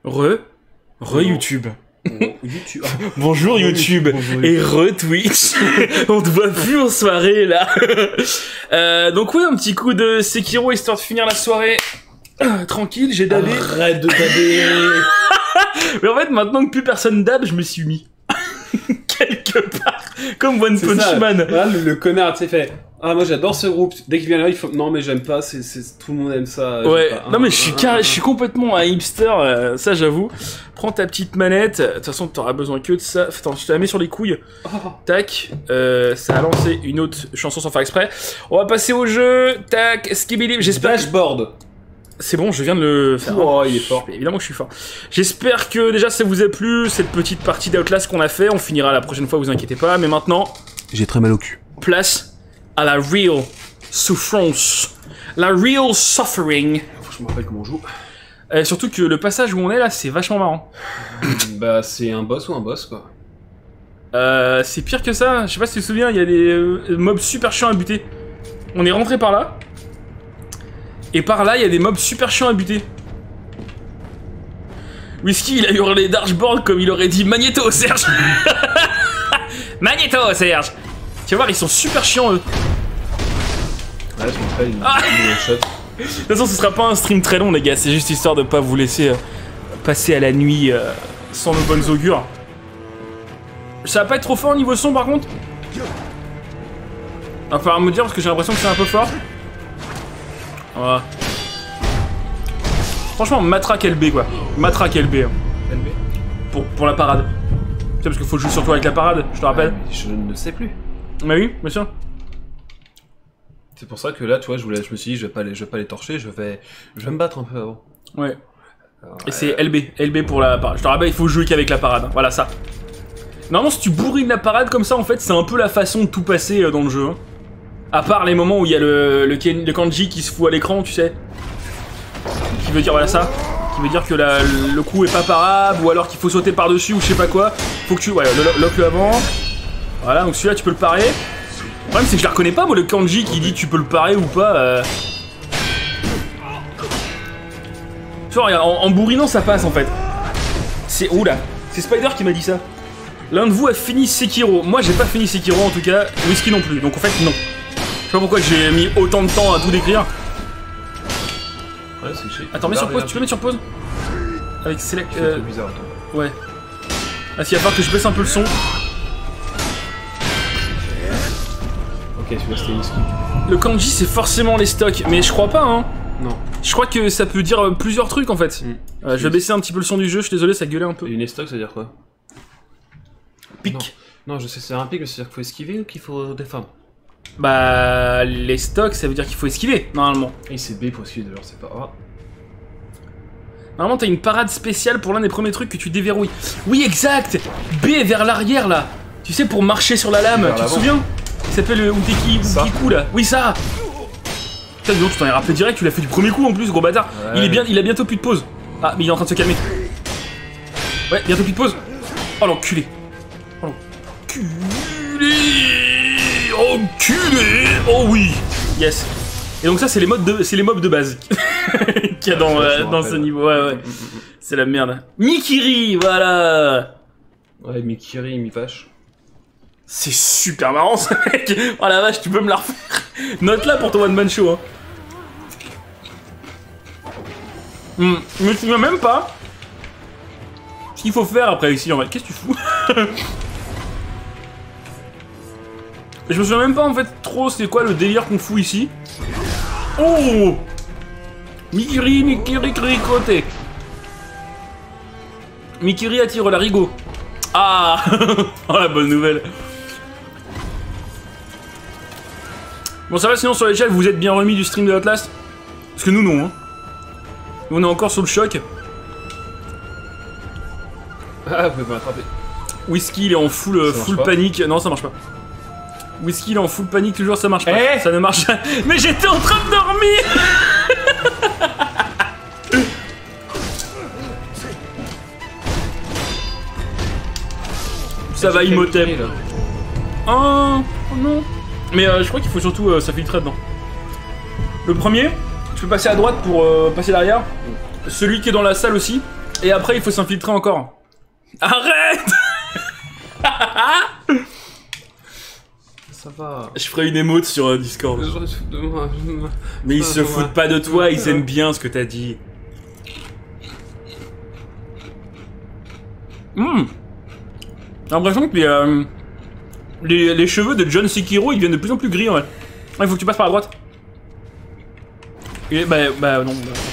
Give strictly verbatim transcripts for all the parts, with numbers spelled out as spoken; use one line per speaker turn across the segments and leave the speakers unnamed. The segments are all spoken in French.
Re, re YouTube.
YouTube.
Bonjour YouTube
Bonjour.
et re Twitch. On te voit plus en soirée là. euh, donc oui, un petit coup de Sekiro histoire de finir la soirée euh, tranquille. J'ai dabé.
Arrête de daber.
Mais en fait, maintenant que plus personne dab, je me suis mis quelque part comme One
C'est
Punch
ça.
Man.
Voilà, le, le connard, tu sais, fait. Ah, moi j'adore ce groupe. Dès qu'il vient là, il faut. Non, mais j'aime pas. C'est, c'est... Tout le monde aime ça.
Ouais,
J'aime pas.
non
Un,
mais je suis
un,
carré,
un,
je suis complètement un hipster, euh, ça j'avoue. Prends ta petite manette, de toute façon t'auras besoin que de ça. Attends, je te la mets sur les couilles.
Oh.
Tac, euh, ça a lancé une autre chanson sans faire exprès. On va passer au jeu. Tac, skibidi. J'espère.
Dashboard.
C'est bon, je viens de le faire.
Oh, il est fort.
Évidemment que je suis fort. J'espère que déjà ça vous a plu cette petite partie d'Outlast qu'on a fait. On finira la prochaine fois, vous inquiétez pas. Mais maintenant,
J'ai très mal au cul.
place à la real souffrance, la real suffering.
Faut que je me rappelle comment on joue.
Euh, surtout que le passage où on est là, c'est vachement marrant.
Bah, c'est un boss ou un boss, quoi.
Euh, c'est pire que ça. Je sais pas si tu te souviens, il y a des euh, mobs super chiants à buter. On est rentré par là. Et par là, il y a des mobs super chiants à buter. Whisky, il a hurlé Dashboard comme il aurait dit Magneto, Serge. Magneto, Serge. Tu vas voir, ils sont super chiants, eux.
Ouais, je me rappelle une,
Ah.
une one shot.
De toute façon, ce sera pas un stream très long, les gars. C'est juste histoire de pas vous laisser euh, passer à la nuit euh, sans nos bonnes augures. Ça va pas être trop fort au niveau son, par contre. Va falloir me dire parce que j'ai l'impression que c'est un peu fort. Voilà. Franchement, matraque L B, quoi. Matraque L B. hein.
L B.
Pour, pour la parade. Tu sais, parce qu'il faut jouer surtout avec la parade, je te rappelle.
Ah, je ne sais plus.
Mais oui, bien sûr.
C'est pour ça que là, tu vois, je, voulais, je me suis dit, je vais pas les, je vais pas les torcher, je vais, je vais me battre un peu avant.
Ouais.
Alors,
Et c'est L B. L B pour la parade. Je te rappelle, il faut jouer qu'avec la parade. hein. Voilà, ça. Normalement, si tu bourrines la parade comme ça, en fait, c'est un peu la façon de tout passer euh, dans le jeu. hein. À part les moments où il y a le, le, ken- le kanji qui se fout à l'écran, tu sais. Qui veut dire, voilà ça. Qui veut dire que la- le coup est pas parable, ou alors qu'il faut sauter par-dessus, ou je sais pas quoi. Faut que tu... Ouais, le, lock le avant. Voilà, donc celui-là, tu peux le parer. Le problème, c'est que je la reconnais pas, moi, le kanji qui dit tu peux le parer ou pas. Euh... Tu vois, regarde, en, en bourrinant, ça passe, en fait. C'est... Oula, c'est Spider qui m'a dit ça. L'un de vous a fini Sekiro. Moi, j'ai pas fini Sekiro, en tout cas. Whisky non plus. Donc, en fait, non. Je sais pas pourquoi j'ai mis autant de temps à tout décrire.
Ouais, c'est chiant.
Attends, mets sur pause. Tu peux mettre sur pause avec select.
C'est
Euh...
bizarre, attends.
Ouais. Ah, s'il va falloir que je baisse un peu le son.
Ok, celui-là c'était whisky.
Le kanji, c'est forcément les stocks. Mais je crois pas, hein.
Non.
Je crois que ça peut dire euh, plusieurs trucs, en fait.
Mm.
Euh, je vais baisser un petit peu le son du jeu. Je suis désolé, ça gueulait un peu.
Et une estoc, ça veut dire quoi?
Pique.
Non, je sais, c'est un pic, mais c'est-à-dire qu'il faut esquiver ou qu'il faut défendre?
Bah, les stocks, ça veut dire qu'il faut esquiver, normalement.
Et c'est B pour esquiver, d'ailleurs, c'est pas A.
Normalement, t'as une parade spéciale pour l'un des premiers trucs que tu déverrouilles. Oui, exact. B est vers l'arrière, là. Tu sais, pour marcher sur la lame.
Vers
Tu te
l'avant.
souviens? Il s'appelle le Uteki
Ça.
Ukiku, là. Oui, ça. Putain, dis donc, tu t'en es rappelé direct. Tu l'as fait du premier coup, en plus, gros bâtard.
Ouais.
Il est bien, il a bientôt plus de pause. Ah, mais il est en train de se calmer. Ouais, bientôt plus de pause. Oh, l'enculé. Oh, l'enculé. Enculé. Oh, oui. Yes. Et donc ça, c'est les modes de, c'est les mobs de base qu'il y a dans,
Ouais,
euh,
je me
dans
rappelle.
ce niveau. Ouais, ouais.
Mm, mm, mm.
C'est la merde. Mikiri, voilà.
Ouais, Mikiri, Mipache.
C'est super marrant, ce mec. Oh la vache, tu peux me la refaire. Note là pour ton one man show. Hein. Hmm, Je me souviens même pas ce qu'il faut faire après ici en fait. Qu'est-ce que tu fous? Je me souviens même pas en fait trop c'est quoi le délire qu'on fout ici. Oh, Mikiri, Mikiri, Krikote. Mikiri attire la rigo. Ah. Oh la bonne nouvelle. Bon ça va sinon sur l'échelle vous êtes bien remis du stream de Outlast? Parce que nous non hein. Nous on est encore sous le choc.
Ah, vous pouvez pas l'attraper.
Whisky il est en full, euh,
Ça marche
full
pas.
panique. Non ça marche pas. Whisky il est en full panique toujours ça marche pas.
Eh
Ça ne marche pas. Mais j'étais en train de dormir. Ça va Imhotep.
Là.
Oh, oh non. Mais euh, je crois qu'il faut surtout euh, s'infiltrer dedans. Le premier, tu peux passer à droite pour euh, passer derrière. Celui qui est dans la salle aussi, Et après, il faut s'infiltrer encore. Arrête.
Ça va.
Je ferai une émote sur euh, Discord.
Je me fous de moi.
Mais ils se foutent pas de toi, ils aiment bien ce que t'as dit. Mmh. J'ai l'impression que les, euh, les, les cheveux de John Sekiro, ils deviennent de plus en plus gris, ouais. Il faut que tu passes par la droite. Et bah, bah non. Bah.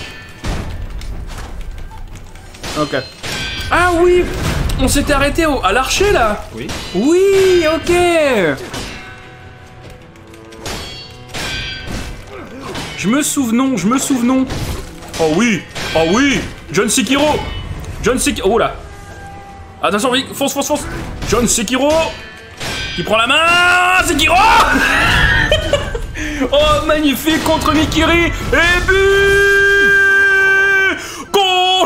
Ok. Ah oui, on s'était arrêté au, à l'archer là.
Oui.
Oui, ok. Je me souvenons, je me souvenons. Oh oui, oh oui, John Sekiro. John Sekiro, oh là. Attention, oui, fonce, fonce, fonce. John Sekiro qui prend la main. Sekiro. Oh, magnifique contre Mikiri. Et but. Goal.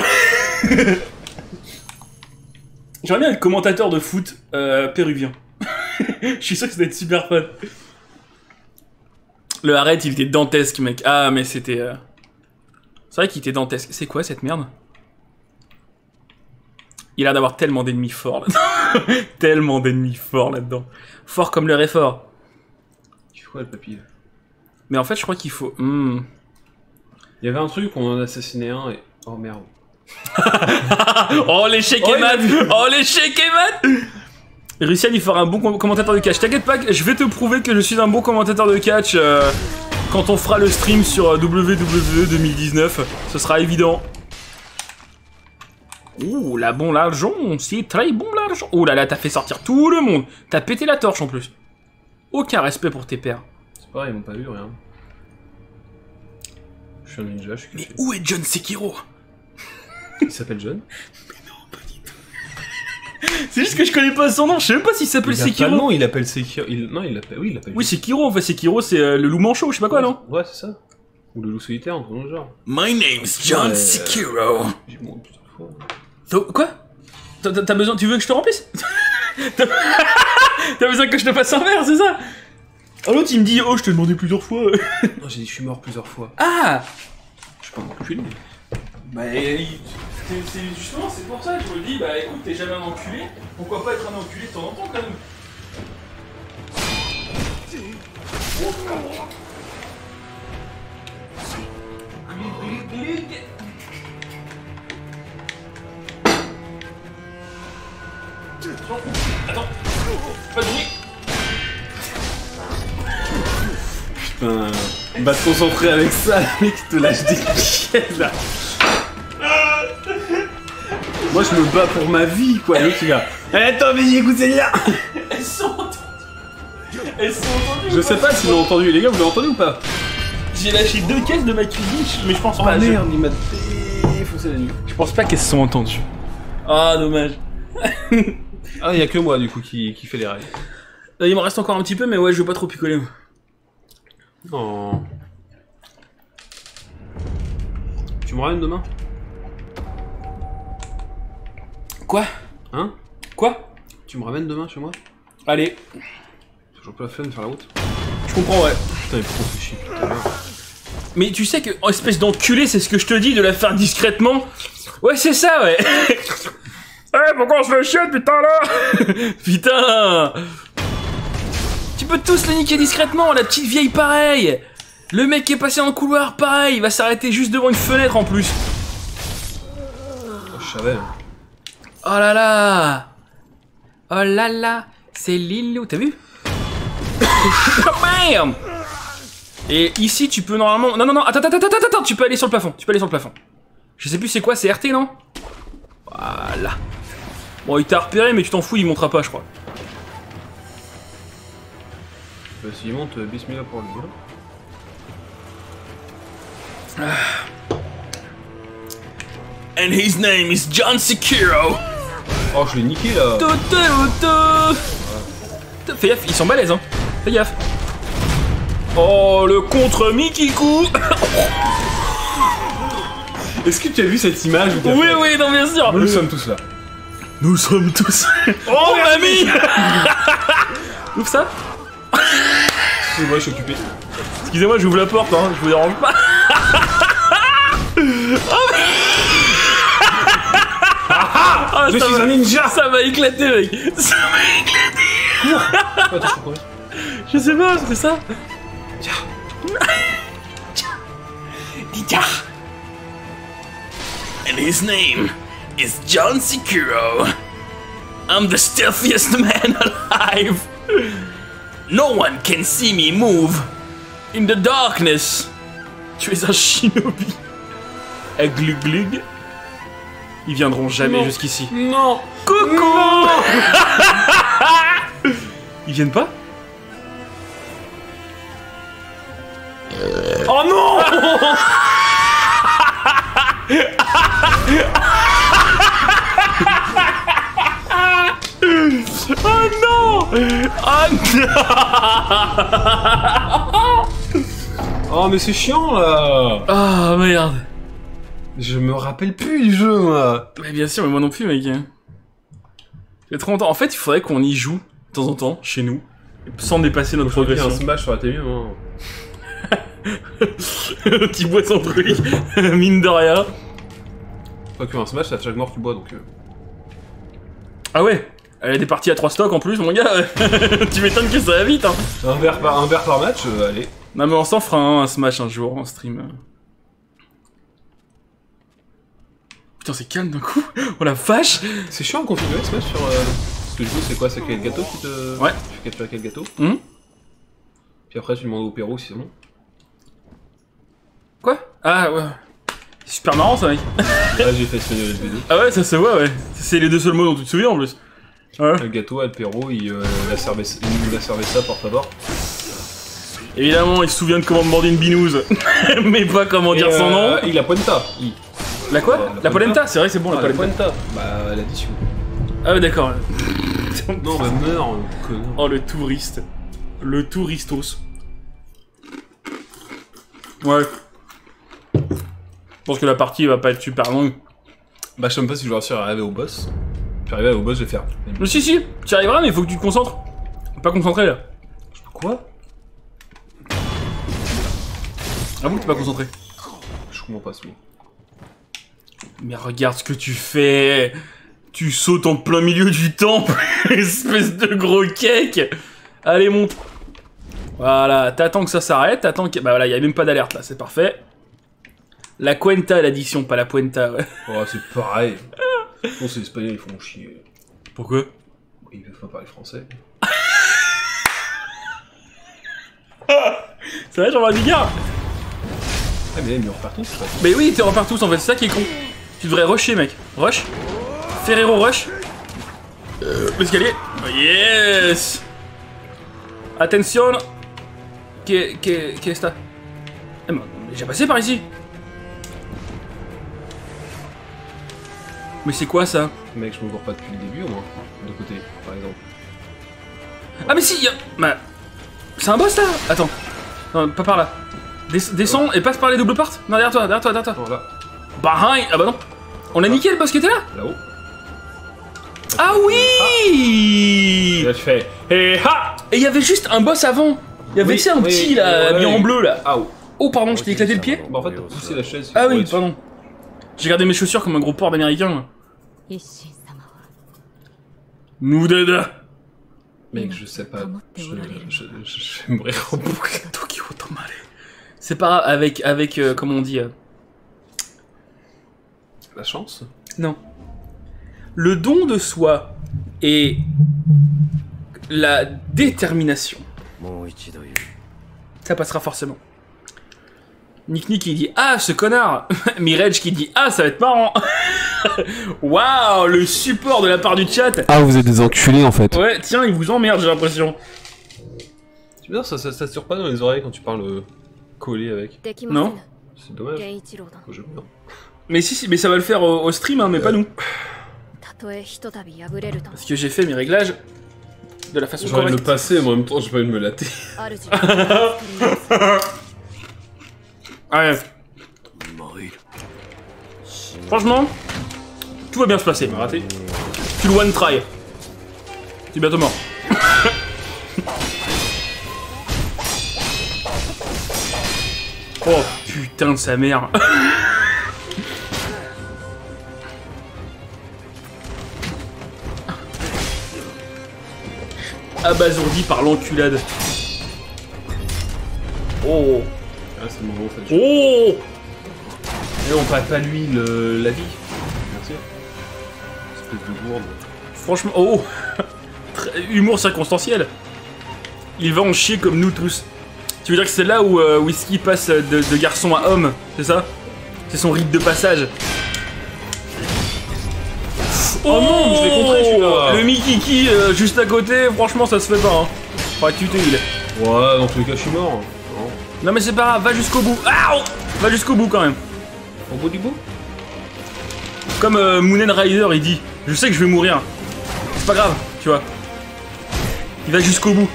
J'aimerais bien être commentateur de foot euh, péruvien. Je suis sûr que ça doit être super fun. Le arrête, il était dantesque, mec. Ah, mais c'était... Euh... C'est vrai qu'il était dantesque. C'est quoi cette merde? Il a l'air d'avoir tellement d'ennemis forts là-dedans. Tellement d'ennemis forts là-dedans. Fort comme le réfort.
Il faut quoi le papy?
Mais en fait, je crois qu'il faut... Hmm.
Il y avait un truc, on en a assassiné un et... Oh merde.
Oh, l'échec
Oh,
et mat. Oh, l'échec et mat. Russian, il fera un bon com commentateur de catch. T'inquiète pas, je vais te prouver que je suis un bon commentateur de catch euh, quand on fera le stream sur W W E deux mille dix-neuf. Ce sera évident. Ouh, là, bon l'argent, c'est très bon l'argent. Ouh là là, t'as fait sortir tout le monde. T'as pété la torche en plus. Aucun respect pour tes pères.
C'est pareil, ils m'ont pas vu, rien. Je suis un ninja, je suis caché.
Mais où est John Sekiro?
Il s'appelle John?
C'est juste que je connais pas son nom, je sais même pas s'il s'appelle Sekiro.
Non, il appelle Sekiro. Il... Non, il l'appelle. Oui, il l'appelle.
Oui, Sekiro, en fait, Sekiro, c'est euh, le loup manchot, je sais pas quoi,
ouais,
non?
Ouais, c'est ça. Ou le loup solitaire, en le genre.
My name's John
ouais,
Sekiro.
J'ai mouru plusieurs fois.
So, quoi? T'as besoin. Tu veux que je te remplisse? T'as besoin que je te fasse un verre, c'est ça? Oh, l'autre, il me dit, oh, je t'ai demandé plusieurs fois.
Non, j'ai dit, je suis mort plusieurs fois.
Ah!
Je suis pas un enculé.
Bah, c'est justement, c'est pour ça que je me dis, bah écoute, t'es jamais un enculé, pourquoi pas être un enculé de temps en temps quand même? Attends, pas de bruit.
Putain, va te concentrer avec ça, le mec te lâche des pieds là. Moi je me bats pour ma vie quoi, le mec il va. Eh, attends, mais écoutez là.
Elles sont entendues. Elles sont entendues.
Je sais pas s'ils l'ont entendu, les gars, vous l'avez entendu ou pas?
J'ai lâché deux caisses de ma cuisine, mais je pense
Oh
pas.
merde, il m'a défoncé la nuit.
Je pense pas qu'elles se sont entendues. Ah, dommage.
Ah, il y a que moi du coup qui, qui fait les rails.
Il m'en reste encore un petit peu, mais ouais, je veux pas trop picoler.
Oh. Tu me ramènes demain?
Quoi?
Hein?
Quoi?
Tu me ramènes demain chez moi?
Allez.
J'ai toujours pas la flemme de faire la route.
Je comprends, ouais.
Putain, mais pourquoi on fait chier tout à l'heure?
Mais tu sais que, oh, espèce d'enculé, c'est ce que je te dis, de la faire discrètement. Ouais, c'est ça, ouais. Eh, pourquoi on se fait chier, putain, là? Putain. Tu peux tous le niquer discrètement, la petite vieille, pareil. Le mec qui est passé dans le couloir, pareil. Il va s'arrêter juste devant une fenêtre, en plus.
Oh, je savais.
Oh là là. Oh là là. C'est Lilou, t'as vu? Bam. Et ici, tu peux normalement... Non, non, non, attends, attends, attends, attends, tu peux aller sur le plafond. Tu peux aller sur le plafond. Je sais plus c'est quoi, c'est R T, non? Voilà. Bon, il t'a repéré, mais tu t'en fous, il montera pas, je crois.
Bah, s'il monte, euh, bismillah pour lui. Hein.
Ah. And his name is John Sekiro.
Oh, je l'ai niqué là.
To, to, to. Fais gaffe, ils sont balèzes, hein. Fais gaffe. Oh, le contre Mikiku.
Est-ce que tu as vu cette image où
Oui,
fait...
oui, non, bien sûr.
Nous sommes tous là.
Nous sommes tous. Oh, mamie. Ouvre ça.
Excusez-moi, je suis occupé.
Excusez-moi, j'ouvre la porte, hein, je vous dérange pas. Oh, mais... Ah,
Je
ça
suis
m'a-
un ninja.
Ça m'a éclaté, mec. Ça m'a éclaté.
Attends, je suis combien?
Je sais pas, c'est ça.
Tiens.
Ninja. And his name is John Sekiro. I'm the stealthiest man alive. No one can see me move in the darkness. Tu es un shinobi. À glug glug. Ils viendront jamais
Non.
jusqu'ici.
Non.
Coucou.
Non.
Ils viennent pas?
Oh non.
Oh non. Oh non.
Oh mais c'est chiant là.
Ah merde.
Je me rappelle plus du jeu moi.
Mais bien sûr, mais moi non plus, mec. J'ai trop longtemps. En fait, il faudrait qu'on y joue de temps en temps, chez nous, sans dépasser notre
Progression. Un
progression.
Smash ça aurait été mieux. Hein.
Tu bois son truc, mine de rien.
Pas que un Smash, c'est à chaque mort tu bois donc. Euh...
Ah ouais. Elle est partie à trois stocks en plus, mon gars. Tu m'étonnes que ça va vite, hein.
Un verre par un verre par match, euh, allez.
Non mais on s'en fera un, un Smash un jour en stream. Putain, c'est calme d'un coup. Oh la vache.
C'est chiant de configurer Smash sur. Euh... Ce que je veux, c'est quoi? C'est quel gâteau qui te.
Ouais.
Tu captures quel gâteau?
Hum
Puis après tu demandes au Pérou si c'est bon.
Quoi? Ah ouais. C'est super marrant ça, mec.
Là j'ai fait ce vidéo.
Ah ouais, ça se voit, ouais. C'est les deux seuls mots dont tu te souviens en plus. Ouais.
Le gâteau, El Pérou, il, euh, il a servi, il nous a servi ça pour favor.
Évidemment, il se souvient de comment demander une binouse. Mais pas comment dire son nom.
Il a Puenta. Il.
La quoi?
Euh,
La,
la
polenta,
polenta.
c'est vrai, c'est bon
Ah,
la
la
polenta.
Puenta. Bah l'addition.
Ah ouais, d'accord.
Non, bah meurs, connard.
Oh, le touriste. Le touristos. Ouais. Je pense que la partie va pas être super longue.
Bah je sais même pas si je vais réussir à arriver au boss. Puis arriver au boss, je vais faire.
Mais si, si, tu y arriveras, mais il faut que tu te concentres. Pas concentré là.
Quoi?
Avoue que t'es pas concentré.
Je comprends pas ce mot.
Mais regarde ce que tu fais. Tu sautes en plein milieu du temple. Espèce de gros cake. Allez, monte. Voilà, t'attends que ça s'arrête. T'attends que. Bah voilà, y a même pas d'alerte là, c'est parfait. La cuenta, l'addition, pas la puenta, ouais.
Oh, c'est pareil. Je pense que les Espagnols ils font chier.
Pourquoi?
Ils peuvent pas parler français.
C'est vrai, Jean-Marc Bigard?
Ah, mais là, ils me repartent tous, quoi.
Mais oui, t'es repart tous en fait, c'est ça qui est con. Tu devrais rusher, mec. Rush. Ferrero rush. Euh, L'escalier. Oh, yes. Attention. Qu'est-ce que qu'est-ce que Eh, mais on est déjà passé par ici. Mais c'est quoi ça?
Mec, je me vois pas depuis le début au moins. De côté, par exemple.
Ah mais si, y a... Bah... C'est un boss là. Attends. Non, pas par là. Des descends et passe par les doubles portes. Non, derrière toi, derrière toi, derrière toi.
Non, là.
Behind. Ah bah non. On a niqué le boss qui était là.
Là-haut.
Ah oui.
Et là, tu fais. Hé ha.
Et il y avait juste un boss avant. Il y avait,
Oui,
tu sais, un
oui,
petit là,
ouais,
mis
ouais.
en bleu là.
Ah, oh.
Oh, pardon, je t'ai éclaté le pied.
Bah, en fait, t'as poussé la chaise.
Ah
pour
oui,
être-
pardon. J'ai gardé mes chaussures comme un gros porc d'américain. là. Noudada.
Mec, je sais pas. Je- je- je- J'aimerais reboucler.
Tokyo Tomare. C'est pas grave, avec, avec euh, comment on dit euh,
La chance.
Non. Le don de soi et la détermination. Ça passera forcément. Nick Nick qui dit ah ce connard. Mirage qui dit ah ça va être marrant. Waouh le support de la part du chat.
Ah, vous êtes des enculés en fait.
Ouais tiens il vous emmerde j'ai l'impression.
C'est bizarre, ça, ça, ça tire pas dans les oreilles quand tu parles euh, collé avec.
Non.
C'est dommage. Moi, j'aime bien.
Mais si, si mais ça va le faire au, au stream hein, mais pas nous. Parce que j'ai fait mes réglages de la façon
J'aurais de le
correcte.
passer, mais en même temps, j'ai pas envie de me latter.
Ouais. Franchement, tout va bien se passer.
Raté.
Tu le one try. C'est bientôt mort. Oh putain de sa mère. abasourdi par l'enculade. Oh.
Ah, c'est le moment, en fait.
Oh.
Et on passe pas lui le... la vie. Merci. Espèce de gourde.
Franchement, oh. Humour circonstanciel. Il va en chier comme nous tous. Tu veux dire que c'est là où euh, Whisky passe de, de garçon à homme, c'est ça? C'est son rite de passage.
Oh, oh non, je l'ai contré celui-là.
Le Mikiki euh, juste à côté, franchement ça se fait pas. Hein. Faudrait que tu t'heal.
Ouais, dans tous les cas je suis mort. Non,
non mais c'est pas grave, va jusqu'au bout. Ah, va jusqu'au bout quand même.
Au bout du bout.
Comme euh, Moonen Rider il dit, je sais que je vais mourir. C'est pas grave, tu vois. Il va jusqu'au bout.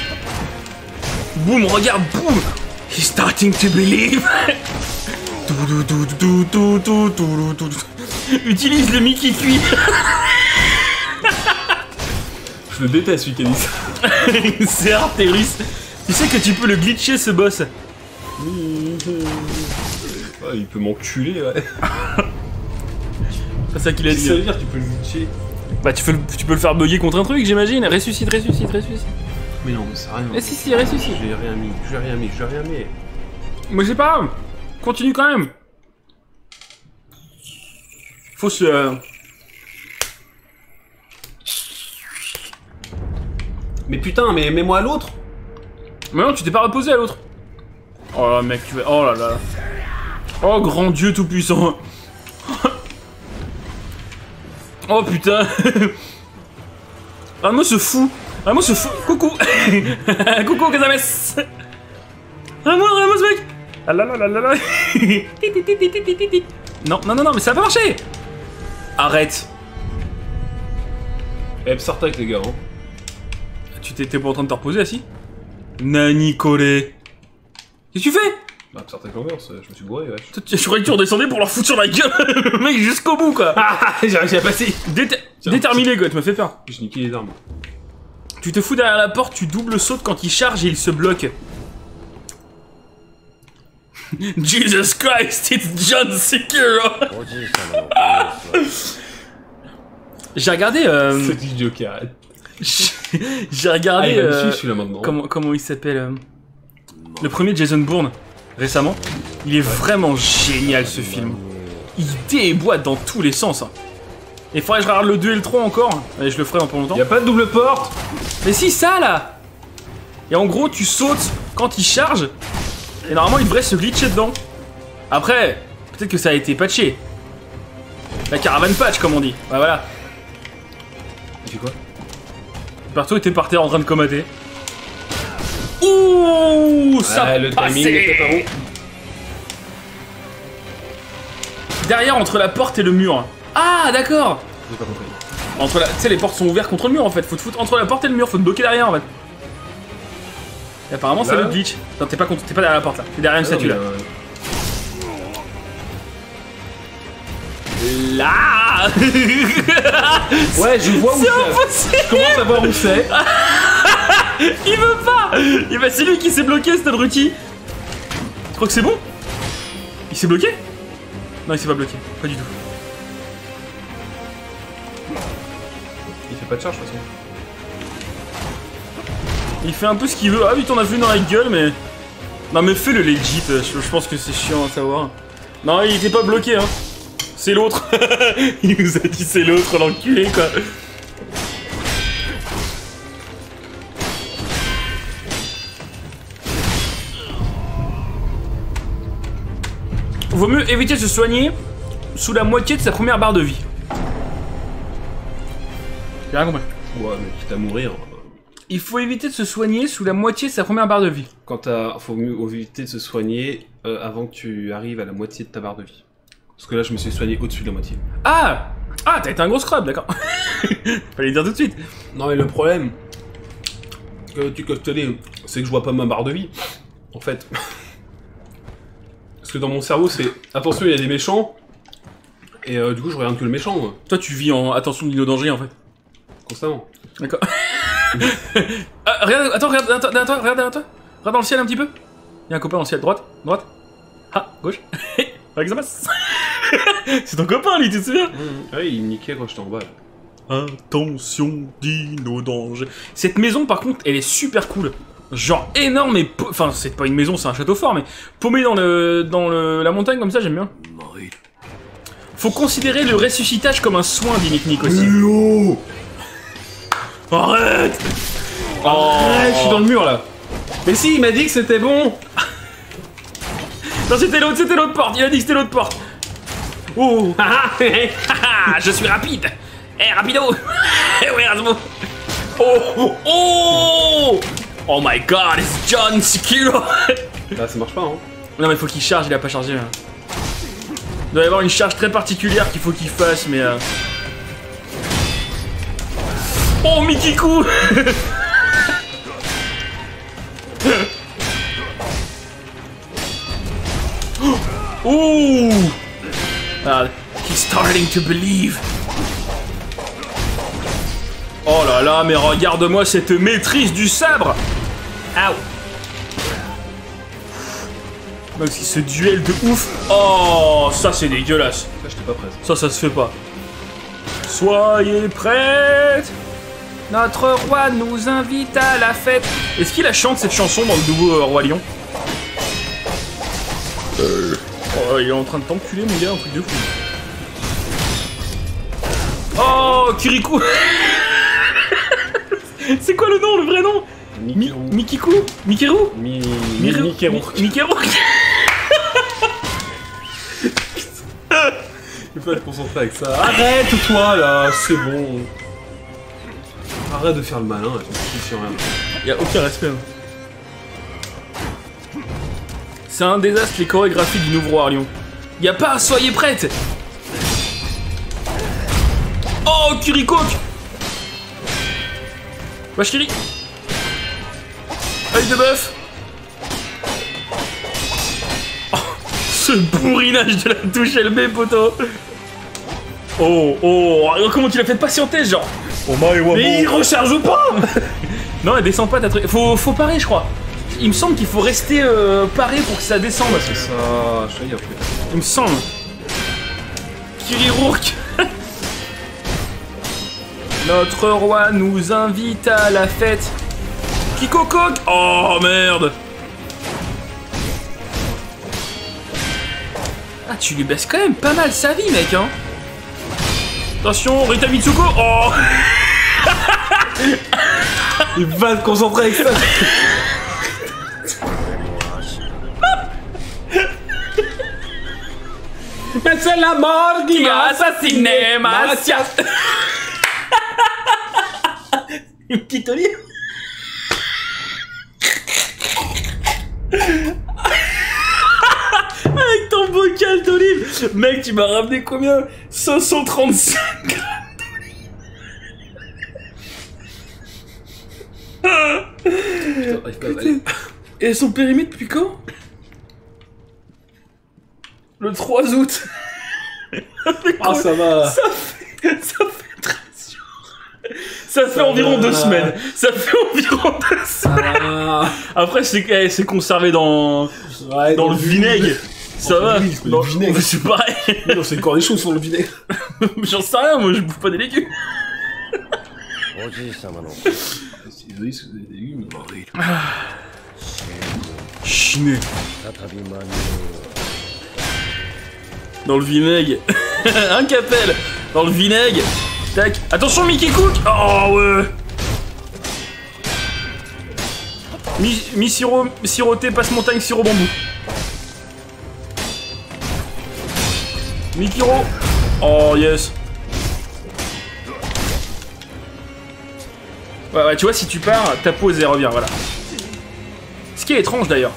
Boum, regarde, boum. He's starting to believe. Utilise le Mickey cuit.
Je le déteste celui qui a dit ça.
C'est Arteris. Tu sais que tu peux le glitcher ce boss.
Ouais, il peut m'enculer, ouais.
C'est ça qu'il a dit.
Ça veut dire que tu peux le glitcher.
Bah tu peux, le, tu peux le faire bugger contre un truc, j'imagine. Ressuscite, ressuscite, ressuscite.
Mais non, mais c'est rien.
Eh si, si, ressuscite.
J'ai rien mis, j'ai rien mis, j'ai rien mis.
Mais c'est pas grave. Continue quand même. Faut se... Euh...
Mais putain, mais mets-moi à l'autre.
Mais non, tu t'es pas reposé à l'autre. Oh là, mec, tu vas... Oh là là. Oh, grand Dieu tout-puissant. Oh putain. Ah, moi ce fou. Ah, moi ce fou. Coucou. Coucou, Kazames. Ramos, Ramos, mec. Ah là là là là là. Non, non, non, non, mais ça va pas marcher. Arrête.
Eh, Psartak, les gars. Hein.
Tu t'étais pas en train de te reposer, assis? Nani collé. Qu'est-ce que tu fais?
Bah, Psartak Lovers, je me suis bourré, ouais.
Je croyais que tu redescendais pour leur foutre sur la gueule, le mec, jusqu'au bout, quoi.
Ah, j'ai réussi à passer.
Déter Déterminé, quoi, tu m'as fait peur.
J'ai niqué les armes.
Tu te fous derrière la porte, tu double sautes quand il charge et il se bloque. Jesus Christ, it's John Sekiro. J'ai regardé... Euh...
C'est du Joker.
J'ai regardé...
Ah, il va me
euh...
suivre, celui-là, maintenant.
comment, comment il s'appelle euh... Le premier Jason Bourne, récemment. Il est ouais. vraiment génial, ce film. Il déboîte dans tous les sens. Hein. Et il faudrait que je regarde le deux et le trois encore. Allez, je le ferai dans pas longtemps.
Y'a pas de double porte.
Mais si, ça, là. Et en gros, tu sautes quand il charge. Et normalement, il devrait se glitcher dedans. Après, peut-être que ça a été patché. La caravane patch, comme on dit. Ouais, voilà.
Tu fais quoi?
Partout était par terre en train de comater. Ouh, ça
ouais, le timing était pas bon.
Derrière, entre la porte et le mur. Ah, d'accord.
J'ai pas compris.
Entre la... Tu sais, les portes sont ouvertes contre le mur, en fait. Faut te foutre entre la porte et le mur, faut te bloquer derrière, en fait. Et apparemment, c'est le glitch. Non, t'es pas, contre... pas derrière la porte, là. T'es derrière une statue, là. Euh... Là.
Ouais, je vois où c'est. Je commence à voir où c'est.
Il veut pas. Et bah c'est lui qui s'est bloqué, cet abruti. Tu crois que c'est bon? Il s'est bloqué? Non, il s'est pas bloqué, pas du tout.
Il fait pas de charge de toute façon.
Il fait un peu ce qu'il veut. Ah oui, t'en as vu dans la gueule, mais... Non mais fais le legit, je, je pense que c'est chiant à savoir. Non, il était pas bloqué, hein. C'est l'autre. Il nous a dit c'est l'autre, l'enculé, quoi. Vaut mieux éviter de se soigner sous la moitié de sa première barre de vie. J'ai rien compris.
Ouais, mais quitte à mourir.
Il faut éviter de se soigner sous la moitié de sa première barre de vie.
Quand t'as... Faut mieux éviter de se soigner euh, avant que tu arrives à la moitié de ta barre de vie. Parce que là, je me suis soigné au-dessus de la moitié.
Ah! Ah, t'as été un gros scrub, d'accord. Fallait dire tout de suite.
Non, mais le problème que tu costelais, c'est que je vois pas ma barre de vie. En fait. Parce que dans mon cerveau, c'est attention, il y a des méchants. Et euh, du coup, je regarde que le méchant. Moi.
Toi, tu vis en attention de l'île au danger, en fait.
Constamment.
D'accord. Ah, regarde, attends, regarde, attends, attends, regarde derrière toi. Regarde dans le ciel un petit peu. Il y a un copain dans le ciel. Droite, droite. Ah, gauche. Regarde que ça passe. C'est ton copain, lui, tu te souviens?
mmh. Ouais, il me niquait quand j'étais en bas. Là.
Attention, dino danger. Cette maison, par contre, elle est super cool. Genre énorme et... Enfin, c'est pas une maison, c'est un château fort, mais paumé dans le dans le, la montagne, comme ça, j'aime bien. Faut considérer le ressuscitage comme un soin, dit Nick Nick aussi.
Léo.
Arrête.
Oh. Arrête, je suis dans le mur, là. Mais si, il m'a dit que c'était bon.
Non, c'était l'autre, c'était l'autre porte. Il a dit que c'était l'autre porte. Oh. Je suis rapide. Eh, hey, rapido. Eh ouais, Erasmo. Oh, oh, oh. Oh my god, it's John Sekiro.
Là, ça marche pas, hein.
Non, mais faut qu'il charge, il a pas chargé. Là. Il doit y avoir une charge très particulière qu'il faut qu'il fasse, mais... Euh... Oh, Mikiku. Ouh. Ah, he's starting to believe. Oh là là, mais regarde-moi cette maîtrise du sabre. Ow. Donc ce duel de ouf. Oh, ça c'est dégueulasse.
Ça, j'étais pas prête.
Ça, ça se fait pas. Soyez prêtes. Notre roi nous invite à la fête. Est-ce qu'il a chanté cette chanson dans le nouveau euh, Roi Lion? euh. Oh, il est en train de t'enculer, mon gars, un truc de fou. Oh, Kirikou. C'est quoi le nom, le vrai nom? Mi Mikiku? Mikiru?
Mi...
Miru?
Mikeru.
Mikeru.
Il faut être concentré avec ça. Arrête-toi, là, c'est bon. Arrête de faire le malin, là, tu rien.
Y'a aucun respect. C'est un désastre les chorégraphies du nouveau Roi Lion. Y'a pas, soyez prêtes. Oh, Kirikok. Wesh Kiri. Œil de bœuf. Oh, ce bourrinage de la touche L B, poteau. Oh, oh, comment tu l'as fait patienter, genre. Oh, mais il recharge pas. Non, elle descend pas ta truc. Faut, faut parer, je crois. Il me semble qu'il faut rester euh, paré pour que ça descende.
C'est ça, je sais, il y a plus.
Il me semble. Kirirourk. Notre roi nous invite à la fête. Kikokok. Oh merde. Ah, tu lui baisses quand même pas mal sa vie, mec, hein. Attention, Rita Mitsuko. Oh.
Il va te concentrer avec ça. Mais c'est la mort qui m'a assassiné, Masia.
Une petite olive. Avec ton bocal d'olive. Mec, tu m'as ramené combien? cinq cent trente-cinq grammes d'olive. Et elles sont périmées depuis quand? Le trois août.
Ah, ça va.
Ça fait, ça fait treize jours. Ça fait ça environ va. deux semaines. Ça fait environ deux semaines. Ah. Après, c'est conservé dans, ouais, dans, dans le vinaigre. vinaigre. Ça va. Oui,
dans le vinaigre.
C'est pareil.
Non, c'est encore des choses sur le vinaigre.
J'en sais rien, moi je bouffe pas des légumes. Chiné. Dans le vinaigre. Un capel. Dans le vinaigre. Tac. Attention, Mickey Cook. Oh ouais. Mi, mi sirop, siroté, passe montagne, sirop bambou. Mikiro. Oh yes. Ouais, ouais, tu vois, si tu pars, ta pause et revient, voilà. Ce qui est étrange d'ailleurs.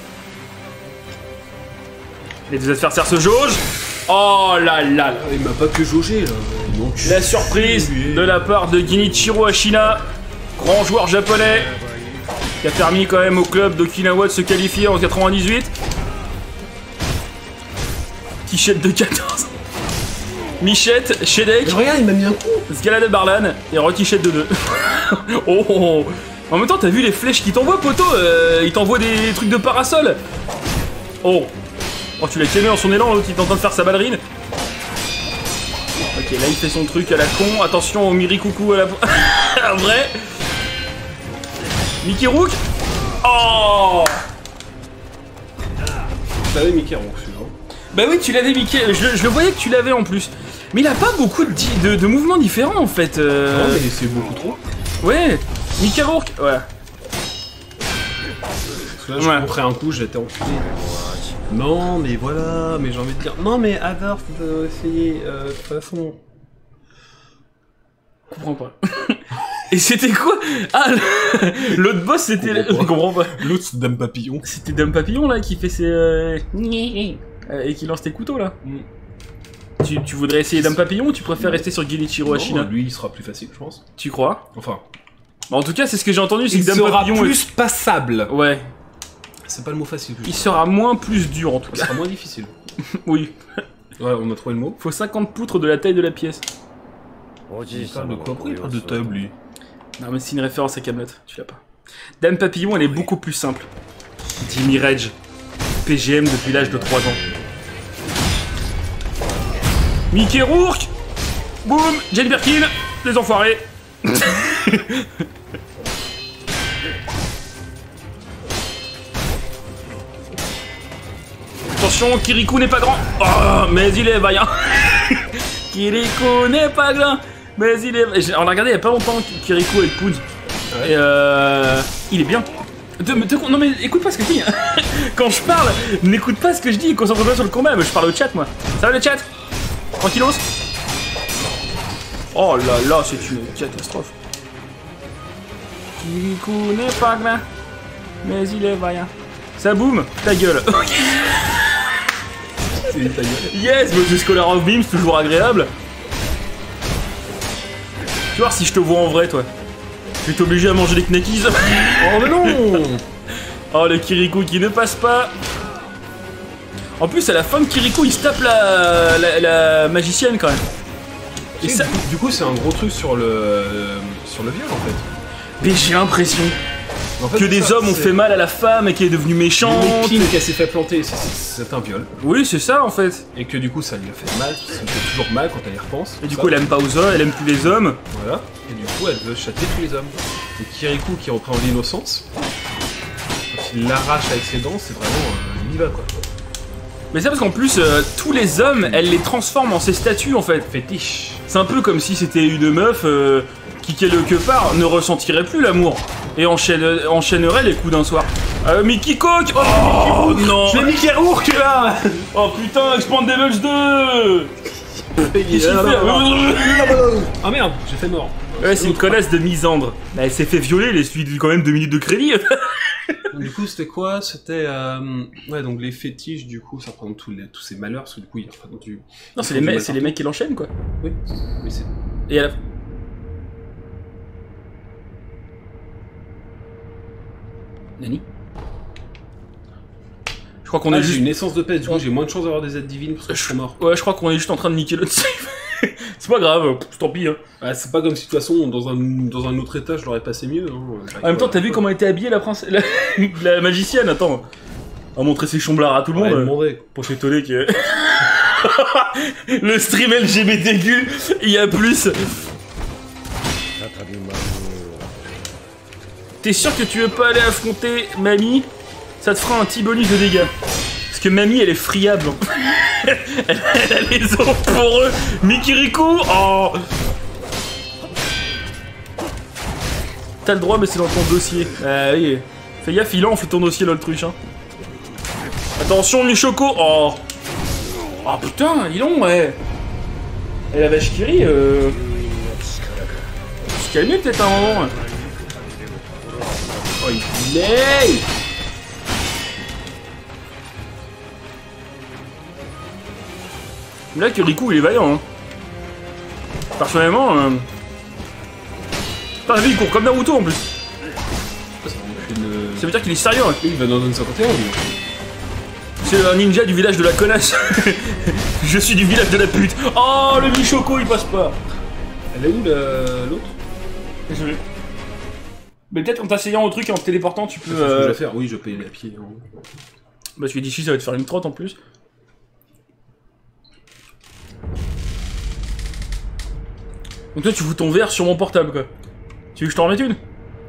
Les deux adversaires se jaugent. Oh là là là.
Il m'a pas que jaugé là. Non,
la surprise de la part de Genichiro Ashina, grand joueur japonais, qui a permis quand même au club d'Okinawa de se qualifier en quatre-vingt-dix-huit. Tichette de quatorze. Michette, Shedek.
Regarde, il m'a mis un coup.
Scalade Barlan et Rotichette de deux. Oh, oh. En même temps, t'as vu les flèches qui t'envoient, poteau, euh, il t'envoie des trucs de parasol. Oh. Oh, tu l'as calmé en son élan, l'autre il est en train de faire sa ballerine. Ok, là il fait son truc à la con. Attention au Mirikuku à la... à vrai. Mickey Rook. Oh.
T'avais Mickey Rook, celui-là.
Bah oui, tu l'avais Mickey. Je, je le voyais que tu l'avais en plus. Mais il a pas beaucoup de, de, de mouvements différents en fait. Euh...
Non, mais c'est beaucoup trop.
Ouais. Mickey Rook. Ouais.
Parce que là, je
Ouais.
montrais un coup, j'étais enculé. Non, mais voilà, mais j'ai envie de dire. Non, mais Hadar, faut essayer. Euh, de toute façon.
Je comprends pas. Et c'était quoi? Ah, le- l'autre boss c'était... Je comprends pas.
L'autre, c'est Dame Papillon.
C'était Dame Papillon là qui fait ses... Euh... Et qui lance tes couteaux là.
Mm.
Tu, tu voudrais essayer Dame Papillon ou tu préfères rester sur Genichiro Ashina?
Non, lui, il sera plus facile, je pense.
Tu crois?
Enfin.
Bah, en tout cas, c'est ce que j'ai entendu, c'est
Il
que Dame
sera
Papillon
plus passable.
est... Ouais.
C'est pas le mot facile.
Il sera moins plus dur en tout
Il
cas.
sera moins difficile.
Oui.
Ouais, on a trouvé le mot.
Faut cinquante poutres de la taille de la pièce.
Il parle de quoi? Pourquoi il parle de table, lui?
Non mais c'est une référence à Camelot, tu l'as pas. Dame Papillon, elle est beaucoup plus simple. Jimmy Rage. P G M depuis l'âge de trois ans. Mickey Rourke. Boum. Jane Birkin. Les enfoirés. Attention, Kirikou n'est pas grand. Oh, mais il est vaillant. Kirikou n'est pas grand. Mais il est... On a regardé il y a pas longtemps Kirikou avec Poud.
Ouais.
Et euh... Il est bien. De, de- non mais écoute pas ce que je dis. Quand je parle, n'écoute pas ce que je dis. Concentre-toi sur le combat. Mais je parle au chat moi. Ça va le chat? Tranquillos. Oh là là, c'est une catastrophe. Kirikou n'est pas grand. Mais il est vaillant. Ça boum, ta gueule.
C'est ta gueule.
Yes, mais Scholar of Beams, toujours agréable. Tu vois si je te vois en vrai, toi. Je vais t'obliger à manger des knackis.
Oh mais non.
Oh, le Kirikou qui ne passe pas. En plus, à la fin de Kirikou, il se tape la, la, la magicienne quand même. Et
Et
ça...
du coup- du coup, c'est un gros truc sur le sur le viol en fait.
Mais j'ai l'impression
En fait,
que
c'est
des
ça,
hommes ont
c'est-
fait mal à la femme et qu'elle est devenue méchante.
Le mépine qu'elle s'est fait planter, c'est- c'est c'est un viol.
Oui, c'est ça en fait.
Et que du coup, ça lui a fait mal, ça lui fait toujours mal quand elle y repense.
Et du
ça.
coup, elle aime pas aux hommes, elle aime plus les hommes.
Voilà. Et du coup, elle veut châtier tous les hommes. Et Kirikou qui reprend l'innocence, quand il l'arrache avec ses dents, c'est vraiment euh, il y va quoi.
Mais c'est parce qu'en plus, euh, tous les hommes, elle les transforme en ses statues en fait.
Fétiche.
C'est un peu comme si c'était une meuf euh, qui, quelque part, ne ressentirait plus l'amour et enchaîne, enchaînerait les coups d'un soir. Euh, Mickey Coke. Oh, non.
C'est Mickey Rourke là.
Oh putain, Expandables deux. Qu'est-ce qu'il fait?
Ah merde, j'ai fait mort.
Ouais, c'est une connasse de misandre. Bah, elle s'est fait violer, elle suit quand même deux minutes de crédit.
Du coup, c'était quoi? C'était euh... ouais, donc les fétiches, du coup, ça représente tous, les... tous ces malheurs, parce que du coup, il représente du.
Non, c'est les, mecs- c'est les mecs qui l'enchaînent quoi.
Oui, mais c'est.
Et à la... Nani? Je crois qu'on
Ah,
est
j'ai
juste...
une essence de peste, du coup, j'ai moins de chances d'avoir des aides divines parce que je suis mort.
Ouais, je crois qu'on est juste en train de niquer notre save. C'est pas grave, pff, tant pis. Hein.
Ah, c'est pas comme si de toute façon, dans un, dans un autre état, je l'aurais passé mieux. Hein.
En même temps, t'as vu comment était habillée la princesse, la... la magicienne? Attends, à montrer ses chomblards à tout le
Ouais,
monde.
demandé.
Pour s'étonner que... Le stream L G B T Q, il y a plus. T'es sûr que tu veux pas aller affronter Mamie? Ça te fera un petit bonus de dégâts. Parce que Mamie, elle est friable. elle, elle a les os pour eux. Mikiriku, oh. T'as le droit, mais c'est dans ton dossier. Ah oui. Fais gaffe, il enfle ton dossier, l'autruche. Hein. Attention, Michoko. Oh. Oh putain, ils l'ont, ouais. Et la vache qui rit, euh... se calmer peut-être un moment. Oh, il est... Là, Kirikou, il est vaillant. Hein. Personnellement... Euh... Putain, la vie, il court comme Naruto en plus.
Une...
Ça veut dire qu'il est sérieux. Hein.
Oui, il va dans une cinquante et un, lui.
C'est un ninja du village de la connasse. Je suis du village de la pute. Oh, le Michoko, il passe pas.
Elle est où la- l'autre?
Désolé. Mais peut-être en t'asseyant au truc et en te téléportant, tu peux...
C'est ce que je
Euh...
vais faire, oui, je paye les pieds. Hein.
Parce que d'ici, ça va te faire une trotte en plus. Donc toi tu fous ton verre sur mon portable quoi. Tu veux que je t'en remette une?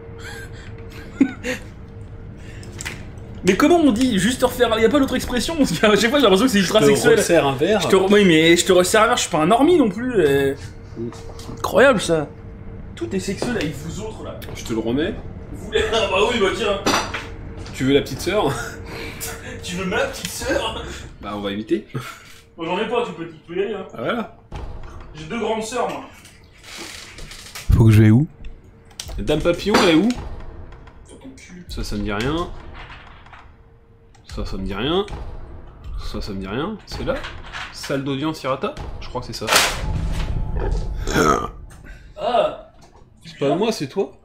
Mais comment on dit juste te refaire? Y'a pas l'autre expression? Parce qu'à chaque fois j'ai l'impression que c'est ultra
Je te
sexuel.
resserre un verre.
Je te... Oui mais je te resserre un verre, je suis pas un normie non plus. Et... Incroyable ça. Tout est sexuel avec vous autres là.
Je te le remets.
Vous voulez... Ah bah oui bah tiens.
Tu veux la petite sœur?
Tu veux ma petite sœur?
Bah on va éviter.
Moi j'en ai pas, tu peux, tu peux y aller hein.
Ah voilà.
J'ai deux grandes sœurs moi.
Faut que je vais où?
Dame Papillon, elle est où?
Sur ton cul.
Ça, ça me dit rien. Ça, ça me dit rien. Ça, ça me dit rien. C'est là? Salle d'audience Hirata? Je crois que c'est ça.
Ah.
C'est pas moi, c'est toi?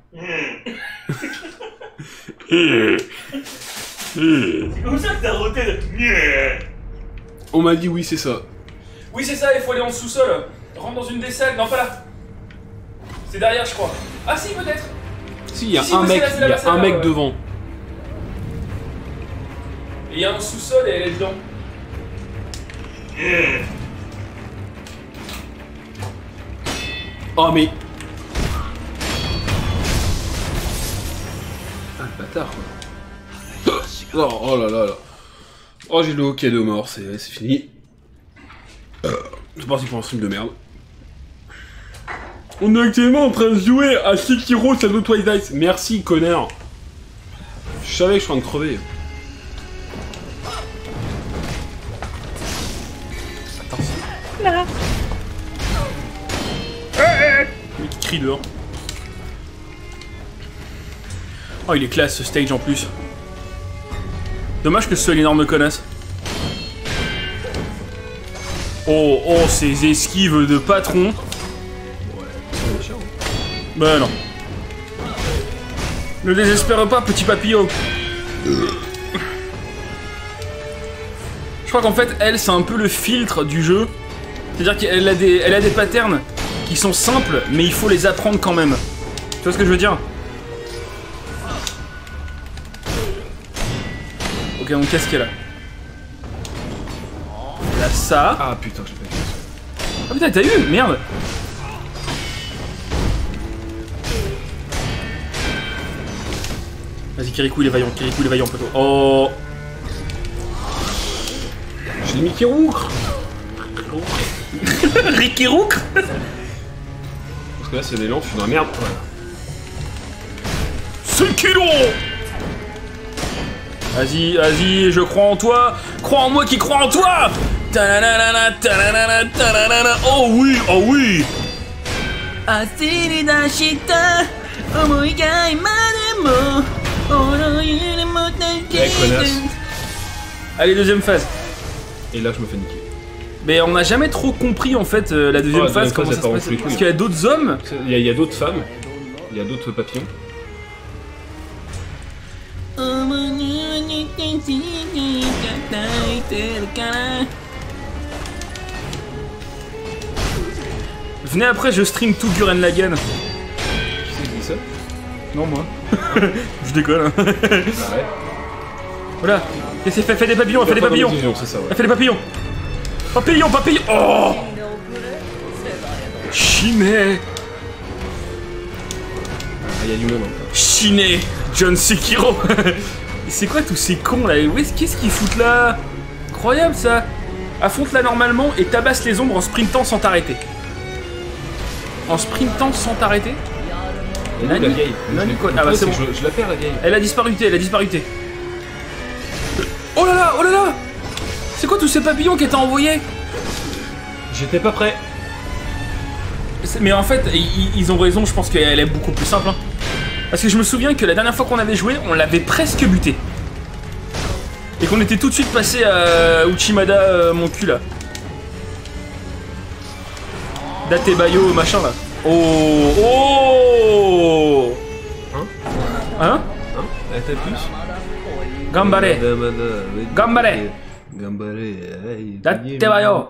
C'est comme ça que t'as roté de...
On m'a dit oui, c'est ça.
Oui c'est ça, il faut aller en sous-sol. Rentre dans une des salles, non pas là. C'est derrière je crois. Ah si peut-être.
Si, il y a
Si,
un
oui,
mec,
c'est là, c'est
il
là,
y a
c'est
un
là,
mec
ouais.
devant.
Et il y a un sous-sol et elle est dedans.
Oh mais... Ah le bâtard quoi. Oh, oh là là là. Oh j'ai le hockey de mort, c'est c'est fini. Euh, c'est parti pour un stream de merde. On est actuellement en train de jouer à Sekiro Shadow Twilight. Merci connard. Je savais que je suis en train de crever. Attends,
Là. Mais qui crie dehors. Oh il est classe ce stage en plus. Dommage que ce soit une énorme connasse. Oh, oh, ces esquives de patron. Bah non. Ne désespère pas, petit papillon. Je crois qu'en fait, elle, c'est un peu le filtre du jeu. C'est-à-dire qu'elle a des, elle a des patterns qui sont simples, mais il faut les apprendre quand même. Tu vois ce que je veux dire? Ok, donc qu'est-ce qu'elle a? Elle a ça.
ah putain, je l'ai pas vu.
Ah putain, t'as eu? Merde. Vas-y, Kirikou, il est vaillant, Kirikou, il est vaillant, plutôt. Oh.
Je l'ai mis Kirouk.
Ricky Rook.
Parce que là, c'est l'élan, je suis dans la merde. Voilà.
Sekiro. Vas-y, vas-y, je crois en toi. Crois en moi qui crois en toi. Ta-na-na-na, ta-na-na-na, ta-na-na-na. Oh oui, oh oui.
Eh, connasse.
Allez, deuxième phase.
Et là, je me fais niquer.
Mais on n'a jamais trop compris en fait euh, la deuxième
Oh, la
phase,
deuxième
comment
phase,
ça
elle
se
part en
passe.
couille-couille.
Parce qu'il y a d'autres hommes.
Il y a, il y a d'autres femmes. Il y a d'autres papillons.
Venez après, je stream tout Gurren Lagann.
Qui c'est qui dit ça?
Non, moi. Je déconne. Hein.
Ah ouais.
Voilà. Qu'est-ce qu'elle fait? Fait des papillons, elle fait des papillons.
C'est ça, ouais.
Elle fait des papillons. Papillons, papillons. Oh Chiné.
Ah, il y a du monde. Hein.
Chiné. John Sekiro. C'est quoi tous ces cons là? Qu'est-ce qu'ils foutent là? Incroyable ça. Affronte-la normalement et tabasse les ombres en sprintant sans t'arrêter. En sprintant sans t'arrêter?
Et là, la vieille.
Nani,
Je,
ah bah c'est bon.
je, je la perds la vieille.
Elle a disparu, elle a disparu. Oh là là, oh là là. C'est quoi tous ces papillons qu'elle t'a envoyés?
J'étais pas prêt.
Mais en fait, ils, ils ont raison, je pense qu'elle est beaucoup plus simple. Hein. Parce que je me souviens que la dernière fois qu'on avait joué, on l'avait presque buté. Et qu'on était tout de suite passé à Uchimada, euh, mon cul là. Datebayo, machin là. Oh, oh.
Hein?
Hein?
Hein? Elle t'a plus?
Gambare. Gambare.
Gambare.
Datebayo.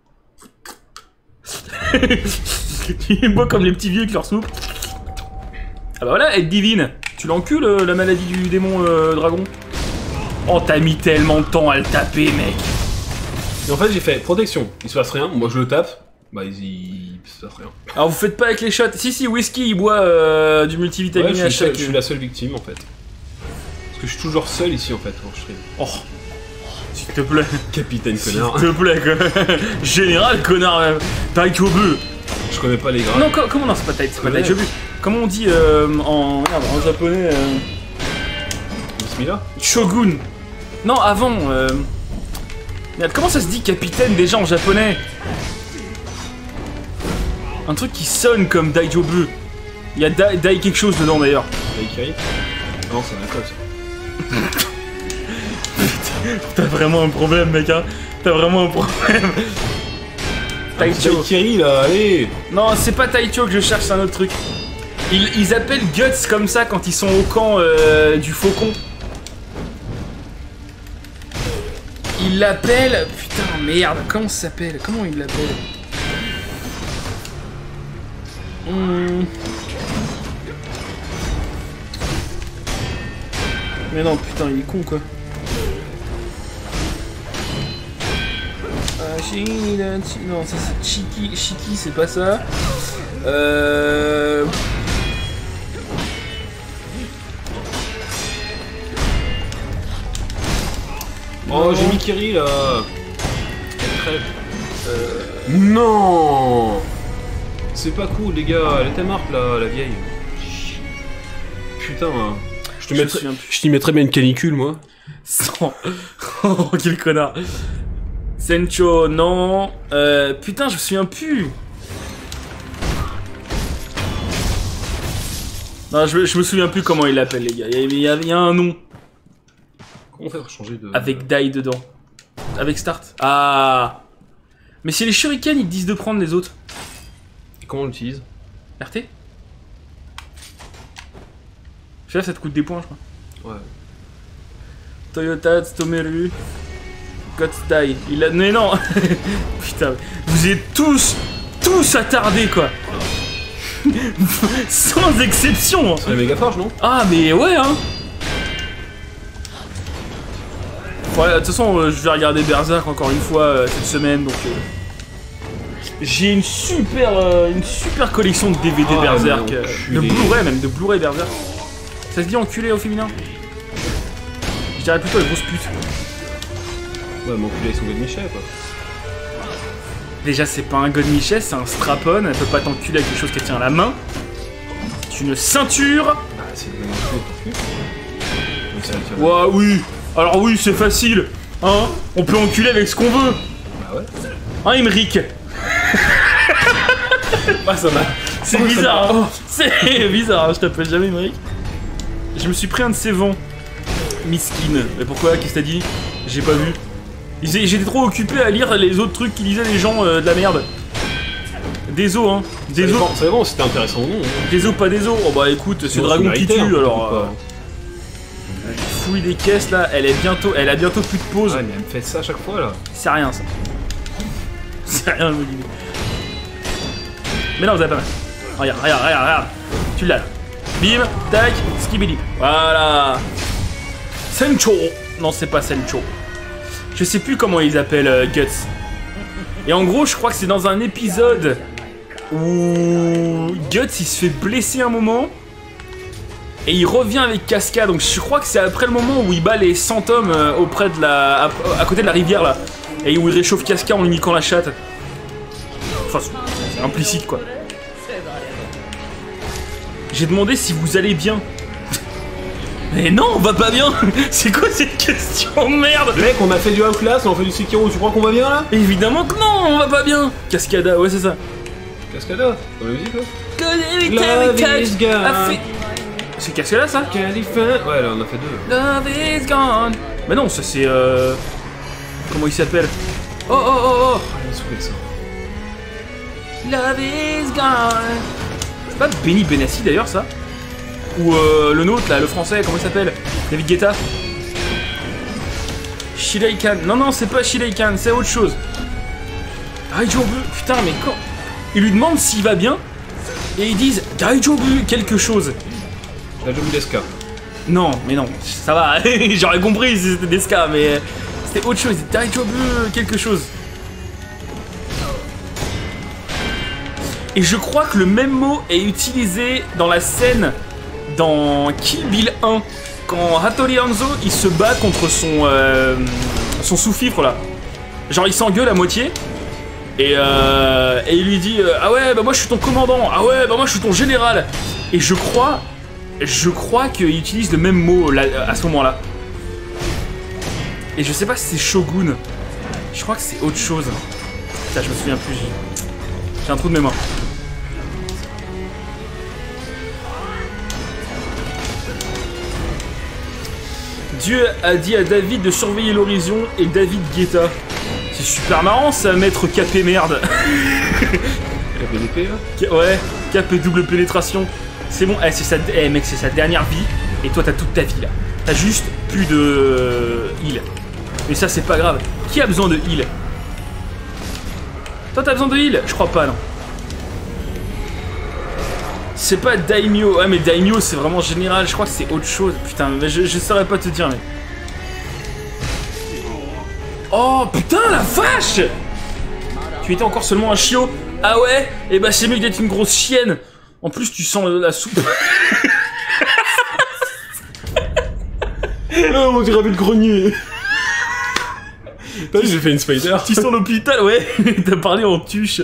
Tu bois comme les petits vieux avec leur soupe. Ah bah voilà, être divine. Tu l'encules euh, la maladie du démon euh, dragon. Oh, t'as mis tellement de temps à le taper, mec.
Et en fait, j'ai fait protection. Il se passe rien. Moi, je le tape. Bah, ils y. Ça fait rien.
Alors vous faites pas avec les shots. Si, si, Whisky il boit euh, du multivitamine
Ouais,
à
je, suis
chaque.
seul- je suis la seule victime en fait. Parce que je suis toujours seul ici en fait quand je stream.
Oh, s'il te plaît.
Capitaine
S'il
connard.
te plaît, quoi. Général, connard, même. Taikobu.
Je connais pas les grades.
Non, co- comment non, c'est pas Tai, c'est pas
Ouais.
Taikobu. Comment on dit euh, en, merde, en japonais euh,
Bismillah.
Shogun. Non, avant. Euh... Merde, comment ça se dit capitaine déjà en japonais? Un truc qui sonne comme Daijobu. Il y a Dai, Dai quelque chose dedans d'ailleurs.
Daikiri. Non, c'est un code.
T'as vraiment un problème, mec, hein. T'as vraiment un problème. Taicho.
Daikiri là, allez.
Non, c'est pas Taicho que je cherche, c'est un autre truc. Ils, ils appellent Guts comme ça quand ils sont au camp euh, du faucon. Ils l'appellent... Putain, merde, comment ça s'appelle? Comment ils l'appellent? Hmm. Mais non, putain, il est con, quoi. Ah, Shina, Chi- non, ça c'est Chiki, Chiki, c'est pas ça. Euh...
Oh, j'ai mis Kiri là. Elle crève. Euh... Non. C'est pas cool les gars, elle était morte là, la vieille. Putain, hein. je te
Je me
mettrais-
souviens plus.
je t'y mettrais bien une canicule moi.
Sans... Oh, quel connard. Sencho, non. Euh, putain, je me souviens plus. Non, je, je me souviens plus comment il l'appelle, les gars. Il y, a- il y a- il y a un nom
Comment faire pour changer de...
avec Dai dedans. Avec Start. Ah. Mais c'est les shurikens, ils te disent de prendre les autres.
Et comment on l'utilise?
R T. Je sais pas, ça te coûte des points, je crois.
Ouais.
Toyota, Tsutomeru, Gotsdai. Il a... Mais non. Putain, vous êtes tous, tous attardés, quoi. Sans exception.
C'est la méga forge non?
Ah, mais ouais, hein. Ouais, de toute façon, euh, je vais regarder Berserk encore une fois euh, cette semaine, donc... euh, J'ai une super, euh, une super collection de D V D
Ah,
Berserk,
mais
euh, de
enculé.
Blu-ray même, de Blu-ray Berserk. Ça se dit enculé au féminin? Je dirais plutôt les grosses putes.
Ouais, mon culé avec son gars de Michel quoi.
Déjà, c'est pas un godemiché, c'est un strap-on. Elle peut pas t'enculer avec quelque chose qu'elle tient à la main. C'est une ceinture.
Bah, c'est le même culé pour cul. Donc ça va le faire.
Ouah, oui. Alors oui, c'est facile. Hein? On peut enculer avec ce qu'on veut.
Bah ouais.
Hein, Imric?
Ah, ça m'a.
C'est
Oh, ça
bizarre,
m'a-
hein. C'est bizarre, hein. Je t'appelle jamais Imric. Je me suis pris un de ses vents. Miskin. Mais pourquoi? Qu'est-ce que t'as dit? J'ai pas vu. Ils- J'étais trop occupé à lire les autres trucs qu'ils lisaient les gens euh, de la merde. Des os, hein.
Ça
Des os.
dépend, ça dépend si c'était intéressant ou non. hein.
Des os, pas des os. Oh bah écoute, c'est
Sinon,
Dragon
tu
qui
méritais,
tue,
hein,
alors...
ou
euh,
pas.
fouille des caisses là, elle est bientôt, elle a bientôt plus de pause.
Ouais, mais elle me fait ça à chaque fois là.
C'est rien ça. C'est rien, me dis. Mais non, vous avez pas mal. Regarde, regarde, regarde, regarde. Tu l'as là. Bim, tac, skibidi. Voilà. Sencho. Non, c'est pas Sencho. Je sais plus comment ils appellent euh, Guts. Et en gros, je crois que c'est dans un épisode où Guts il se fait blesser un moment. Et il revient avec Casca, donc je crois que c'est après le moment où il bat les cent hommes euh, auprès de la... À, à côté de la rivière là. Et où il réchauffe Casca en lui niquant la chatte. Enfin, c'est implicite quoi. J'ai demandé si vous allez bien. Mais non, on va pas bien. C'est quoi cette question, merde?
Mec, on a fait du Outlast, on a fait du Sekiro, tu crois qu'on va bien là?
Évidemment que non, on va pas bien. Cascada, ouais c'est ça.
Cascada, dans la musique là?
Love
is gone.
C'est Cascada ça?
Califin. Ouais, là on a fait deux.
Love is gone. Mais non, ça c'est euh... comment il s'appelle? Oh oh oh oh.
Ah, il m'a saoulé ça.
Love is gone. C'est pas Benny Benassi d'ailleurs ça? Ou euh, le nôtre là, le français, comment il s'appelle? David Guetta? Shiraikan. Non non, c'est pas Shiraikan, c'est autre chose. Daijobu. Putain mais quand... Ils lui demandent s'il va bien et ils disent Daijobu quelque chose.
La Jobu Deska.
Non, mais non, ça va, j'aurais compris si c'était des ska, mais c'était autre chose, Daijobu quelque chose. Et je crois que le même mot est utilisé dans la scène dans Kill Bill un. Quand Hattori Hanzo il se bat contre son, euh, son sous-fifre là. Genre il s'engueule à moitié. Et, euh, et il lui dit euh, ah ouais bah moi je suis ton commandant. Ah ouais bah moi je suis ton général. Et je crois... Je crois qu'il utilise le même mot là, à ce moment-là. Et je sais pas si c'est Shogun. Je crois que c'est autre chose. Putain, je me souviens plus. J'ai un trou de mémoire. Dieu a dit à David de surveiller l'horizon et David guetta. C'est super marrant ça, maître capé merde.
Capé d'épée là.
Ouais, capé double pénétration. C'est bon, eh, c'est sa... Eh, mec, c'est sa dernière vie, et toi t'as toute ta vie là. T'as juste plus de heal. Et ça c'est pas grave. Qui a besoin de heal? Toi t'as besoin de heal? Je crois pas, non. C'est pas Daimyo. Ouais mais Daimyo c'est vraiment général, je crois que c'est autre chose. Putain, mais je, je saurais pas te dire mais... Oh putain la vache! Tu étais encore seulement un chiot? Ah ouais? Et bah c'est mieux d'être une grosse chienne. En plus, tu sens la soupe.
Oh, on dirait le grenier. T'as vu, j'ai fait une spider.
Tu sens l'hôpital, ouais. T'as parlé en tuche.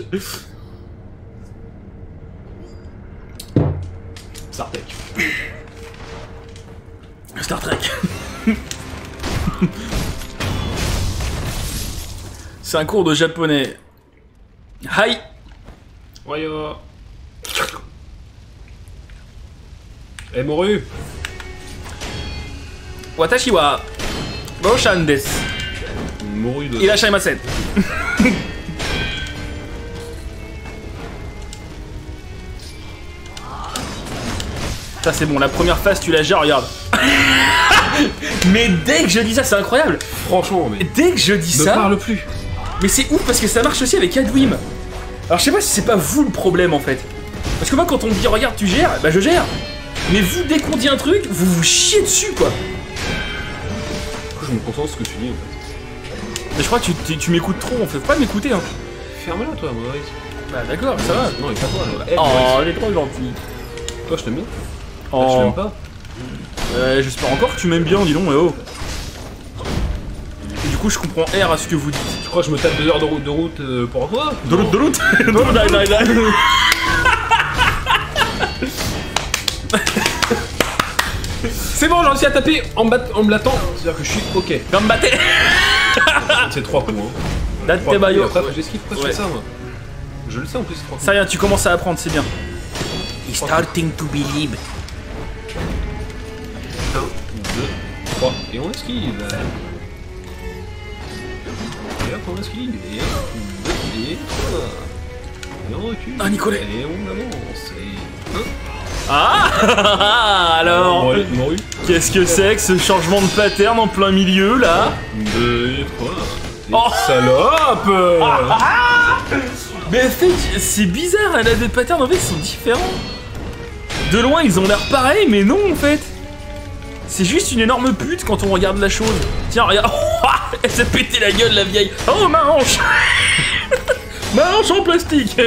Star Trek.
Star Trek. C'est un cours de japonais. Hi.
Oyo. Eh Moru.
Watashi wa Roshan desu.
Moru de...
Irashaimase. Ça c'est bon, la première phase tu la gères, regarde. Mais dès que je dis ça, c'est incroyable.
Franchement, mais...
Dès que je dis
ne
ça...
parle plus.
Mais c'est ouf parce que ça marche aussi avec Hadwim. Alors je sais pas si c'est pas vous le problème en fait. Parce que moi quand on me dit regarde tu gères, bah je gère. Mais vous dès qu'on dit un truc, vous vous chiez dessus quoi.
Je me concentre sur ce que tu dis en fait.
Mais je crois que tu, tu, tu m'écoutes trop en fait, faut pas m'écouter hein.
Ferme-la toi Maurice.
Bah d'accord, ça va.
Non mais pas toi là. Eh,
Oh
Maurice.
elle est trop gentille.
Toi je t'aime bien.
Oh.
Ah, tu l'aimes pas.
Euh, j'espère encore que tu m'aimes bien, dis donc, mais oh. Et du coup je comprends R à ce que vous dites.
Tu crois que je me tape deux heures de route, de route euh, pour toi?
De l'autre, de l'autre. De l'autre.
C'est bon, j'ai réussi à taper en, bat... en me battant. C'est-à-dire que je suis ok.
Gambate.
C'est trois coups. Hein.
Date
Trois coups, et
bayo.
après, faut que j'esquive. Pourquoi
Ouais.
je fais ça moi? Je le sais en plus, c'est trois coups.
Ça rien, tu commences à apprendre, c'est bien. He's starting to believe.
un, deux, trois. Et on esquive. Et hop, on esquive. Et un, deux, et trois. Et on recule.
Ah, Nicolas.
Et on avance. Et un.
Ah alors,
Moru, Moru.
qu'est-ce que c'est que ce changement de pattern en plein milieu là?
Deux et trois. Et
Oh.
salope.
Mais en fait, c'est bizarre, elle a des patterns en fait qui sont différents. De loin, ils ont l'air pareils, mais non en fait. C'est juste une énorme pute quand on regarde la chose. Tiens, regarde. Elle s'est pété la gueule, la vieille. Oh, ma hanche. Ma hanche en plastique.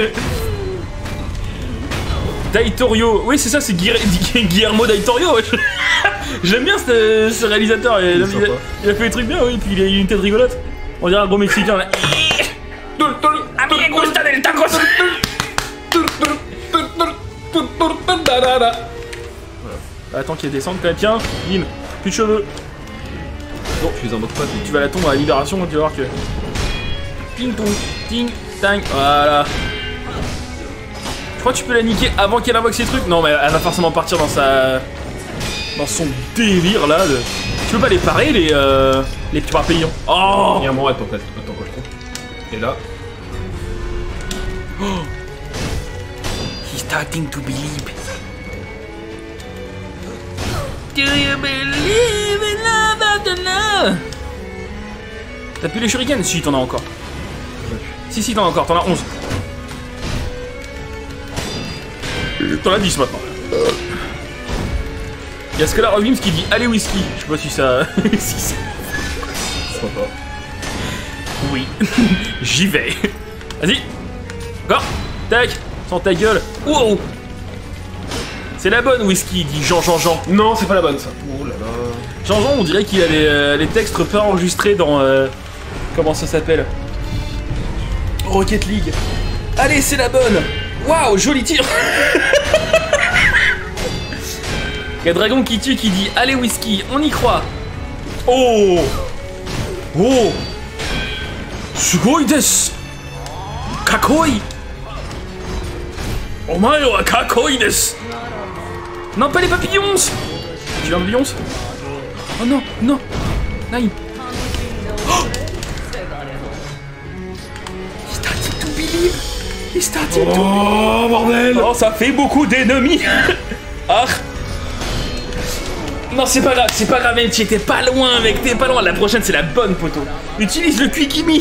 Daitorio. Oui, c'est ça, c'est Guir- Guillermo Daitorio. Ouais. J'aime bien ce, ce réalisateur. Il,
Il est
il a,
sympa.
il a fait des trucs bien, oui. Puis il a une tête rigolote. On dirait un gros Mexicain là. Attends qu'il descende quand même. Tiens, bim, plus de cheveux.
Bon, je suis un mode pas.
Tu vas la tomber à la libération, tu vas voir que. Ping pong, ting, tang, voilà. Je crois que tu peux la niquer avant qu'elle invoque ses trucs. Non, mais elle va forcément partir dans sa. Dans son délire là. De... Tu peux pas les parer, les. Euh... Les petits papillons. Oh!
Il y a un moment, attends, attends, attends, quoi, je trouve. Et là.
Oh. He's starting to believe. Do you believe in love after love? T'as plus les shurikens? Si, t'en as encore. Si, si, t'en as encore, t'en as onze. T'en as dix maintenant. Y'a ce que là, Wims qui dit allez whisky. Je sais pas si ça. si ça...
Pourquoi pas.
Oui. J'y vais. Vas-y. Encore. Tac. Sans ta gueule. Wow. C'est la bonne whisky, dit Jean Jean Jean.
Non, c'est pas la bonne ça. Oh là là.
Jean Jean, on dirait qu'il a les, euh, les textes pas enregistrés dans... Euh, comment ça s'appelle? Rocket League. Allez, c'est la bonne. Waouh, joli tir. Il y a Dragon qui tue qui dit allez whisky, on y croit. Oh. Oh. Sugoi desu. Kakoi. Omae wa kakoi desu. Non, pas les papillons. Tu veux un papillon? Oh non, non. Nine. Oh. He's starting to believe. He's starting to...
Oh, bordel.
Oh, ça fait beaucoup d'ennemis. Ah. Non, c'est pas grave, c'est pas grave, tu étais pas loin, mec, t'es pas loin. La prochaine, c'est la bonne, poteau. Utilise le Quikimi.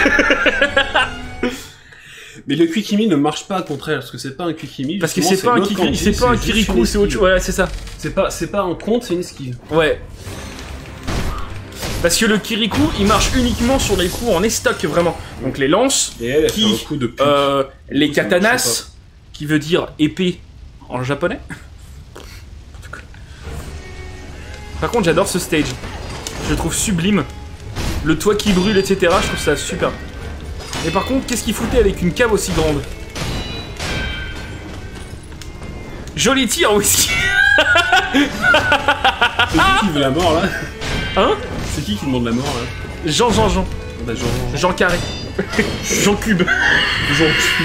Mais le Quikimi ne marche pas, au contraire, parce que c'est pas un Quikimi.
Parce que c'est pas un Kikimi, c'est pas un Kirikou, c'est autre chose. Ouais, c'est ça.
C'est pas, c'est pas un compte, c'est une esquive.
Ouais. Parce que le Kirikou, il marche uniquement sur les coups en estoc, vraiment. Donc les lances,
et elle, elle
qui,
fait un coup de pute.
Euh, les katanas, qui veut dire épée en japonais. Par contre, j'adore ce stage. Je le trouve sublime. Le toit qui brûle, et cetera. Je trouve ça super. Et par contre, qu'est-ce qu'il foutait avec une cave aussi grande? Joli tir, whisky.
C'est qui qui veut la mort là?
Hein?
C'est qui qui demande la mort là?
Jean Jean Jean.
Bah, Jean, Jean.
Jean Carré. Jean Cube.
Jean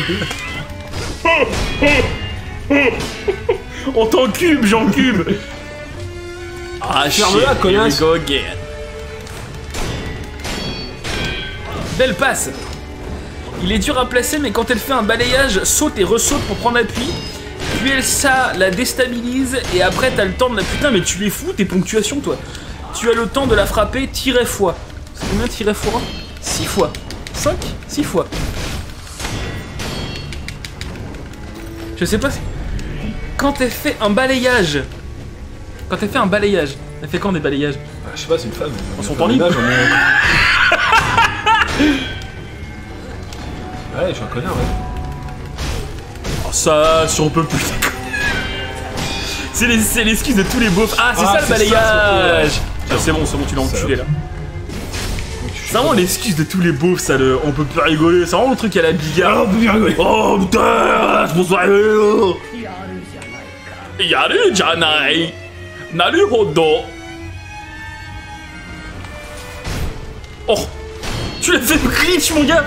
Cube.
On t'encube, Jean Cube. Ah,
ferme-la, connasse.
Here we go again. Belle passe. Il est dur à placer, mais quand elle fait un balayage, saute et ressaute pour prendre appui. Puis elle, ça, la déstabilise, et après t'as le temps de la... Putain, mais tu les fous, tes ponctuations, toi. Tu as le temps de la frapper, tirer fois. C'est combien tirer fois? six fois. cinq? six fois. Je sais pas si... Quand elle fait un balayage... Quand elle fait un balayage, elle fait quand des balayages?
Ah, je sais pas, c'est une femme.
En son temps libre.
Ouais, je suis un connard, ouais.
Oh, ça, si on peut plus. C'est l'excuse de tous les beaufs. Ah, c'est
Ah,
ça le
c'est
balayage.
ça,
Ah, c'est bon, c'est bon, tu l'as enculé là.
Donc,
C'est vraiment l'excuse de tous les beaufs, ça, le on peut plus rigoler. C'est vraiment le truc à la bigard.
Ah, on peut bien rigoler.
Oh putain, c'est pour ça. Yaru janai. Naruhodo. Oh, tu l'as fait glitch, mon gars.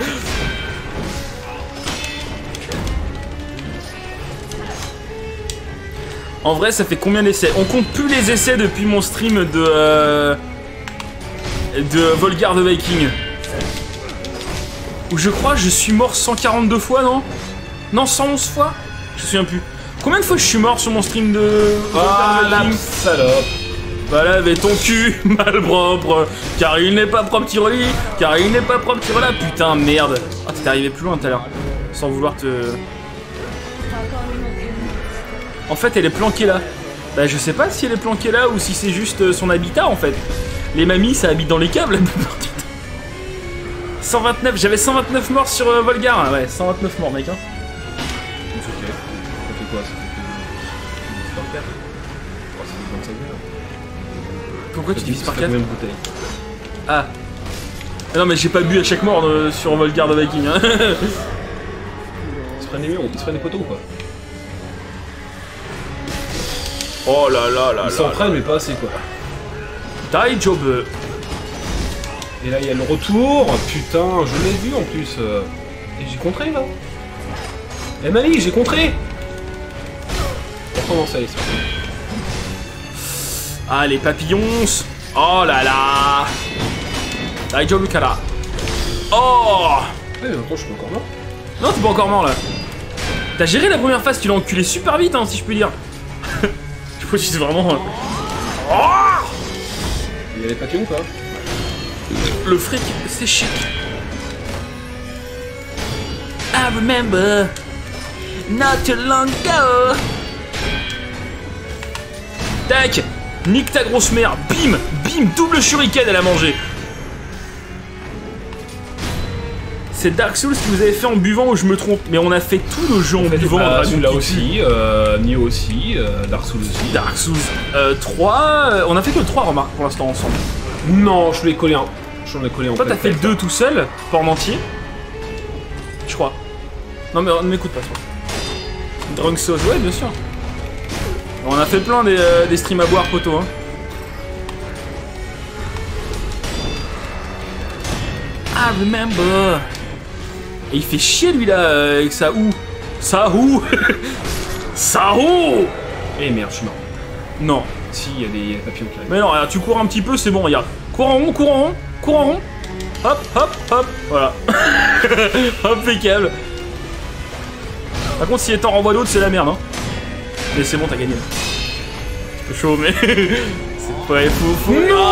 En vrai, ça fait combien d'essais? On compte plus les essais depuis mon stream de... Euh, de Volgarde Viking. Où je crois je suis mort cent quarante-deux fois, non? Non, cent onze fois? Je me souviens plus. Combien de fois je suis mort sur mon stream de...
Ah,
Volgarde
la
Viking?
salope.
Va laver ton cul, malpropre. Car il n'est pas propre, tire-li. Car il n'est pas propre, tire-là. Putain, merde. Ah, t'es arrivé plus loin tout à l'heure. Sans vouloir te... En fait, elle est planquée là. Bah, je sais pas si elle est planquée là ou si c'est juste son habitat en fait. Les mamies, ça habite dans les câbles la plupart du temps. cent vingt-neuf, j'avais cent vingt-neuf morts sur euh, Volgar. Ouais, cent vingt-neuf morts, mec. Hein.
C'est ok. Ça fait quoi? Ça fait par quatre. Oh, ça fait vingt-cinq heures.
Pourquoi tu divises par quatre?
Combien de bouteilles?
Ah. Non, mais j'ai pas bu à chaque mort euh, sur Volgar de Viking. Hein.
Ils se prennent les murs, ils se prennent les poteaux ou pas?
Oh là là là là.
Ils s'en prennent, mais pas assez quoi.
Taille job.
Et là, il y a le retour. Putain, je l'ai vu en plus. euh. Et j'ai contré là. Eh Mali, j'ai contré. On recommence à aller sur.
Ah, les papillons. Oh là là. Taille job Kara. Oh.
Ouais, mais attends, je suis encore mort.
Non, t'es pas encore mort là. T'as géré la première phase, tu l'as enculé super vite, hein, si je peux dire. Je crois que c'est vraiment. Oh.
Il y a les papillons ou pas?
Le fric, c'est chic. I remember not too long ago. Tac. Nique ta grosse mère. Bim. Bim. Double shuriken, elle a mangé. C'est Dark Souls que vous avez fait en buvant ou je me trompe? Mais on a fait tous nos jeux en buvant.
Bah,
Dragon
celui-là
Quest.
aussi, euh, Nioh aussi, euh, Dark Souls aussi.
Dark Souls euh, trois, euh, on a fait que le trois, remarque, pour l'instant ensemble.
Non, je l'ai collé un. J'en ai collé en
Toi t'as
pleine
fait le
tête.
deux tout seul, pas en entier. Je crois. Non mais ne m'écoute pas toi. Drunk Sauce, ouais bien sûr. On a fait plein des, euh, des streams à boire poteau hein. I remember. Et il fait chier lui là euh, avec sa ou. Sa ou. Sa ou.
Eh merde, je suis mort.
Non.
Si, il y a des papillons qui arrivent.
Mais non, regarde, tu cours un petit peu, c'est bon, regarde. Cours en rond, cours en rond, cours en rond. Hop, hop, hop. Voilà. Impeccable. Par contre, si t'en renvoie d'autres, c'est la merde, hein. Mais c'est bon, t'as gagné. C'est chaud, mais. C'est pas fou, fou.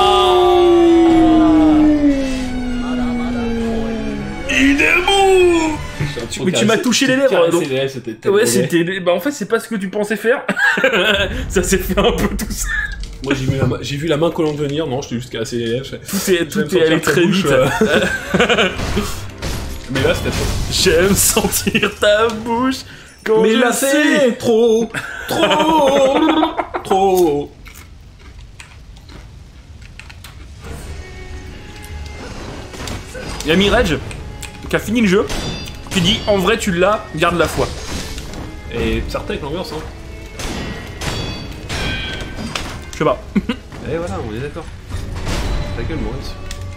Il est beau. Mais tu m'as touché les lèvres, donc.
Les lèvres, c'était
Ouais, c'était. Bah, en fait, c'est pas ce que tu pensais faire. Ça s'est fait un peu tout ça.
Moi, j'ai vu, la main- j'ai vu la main collante venir, non, je t'ai juste cassé les lèvres.
Tout est, tout
J'aime
est allé
sentir ta
très
bouche,
vite.
euh. Mais là, c'était trop.
J'aime sentir ta bouche quand
Mais
je
là,
sais.
c'est trop, trop, trop.
Y'a Mirage qui a fini le jeu. Tu dis en vrai tu l'as, garde la foi.
Et certain avec l'ambiance, hein.
Je sais pas.
Et voilà, on est d'accord. Ta gueule, Maurice.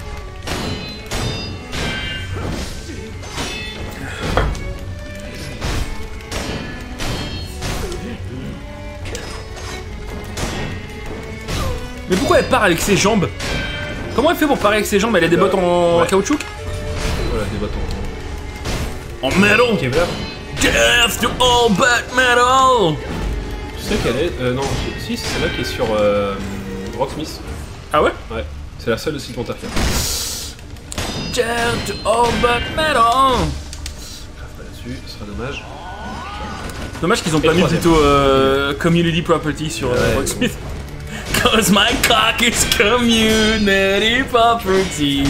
Mais pourquoi elle part avec ses jambes? Comment elle fait pour parer avec ses jambes? Elle a des bottes en
Ouais.
caoutchouc?
Voilà, des bâtons.
En metal.
Ok, voilà.
Death to all but metal.
Tu sais qu'elle est. Euh, non, si, c'est celle-là qui est sur euh, Rocksmith.
Ah ouais?
Ouais, c'est la seule aussi qu'on t'a fait.
Death to all but metal.
Grave pas là-dessus, ce serait dommage.
Dommage qu'ils ont
Et
pas mis
troisième.
plutôt euh, community property sur euh,
Ouais.
Rocksmith. Cause my cock is community property.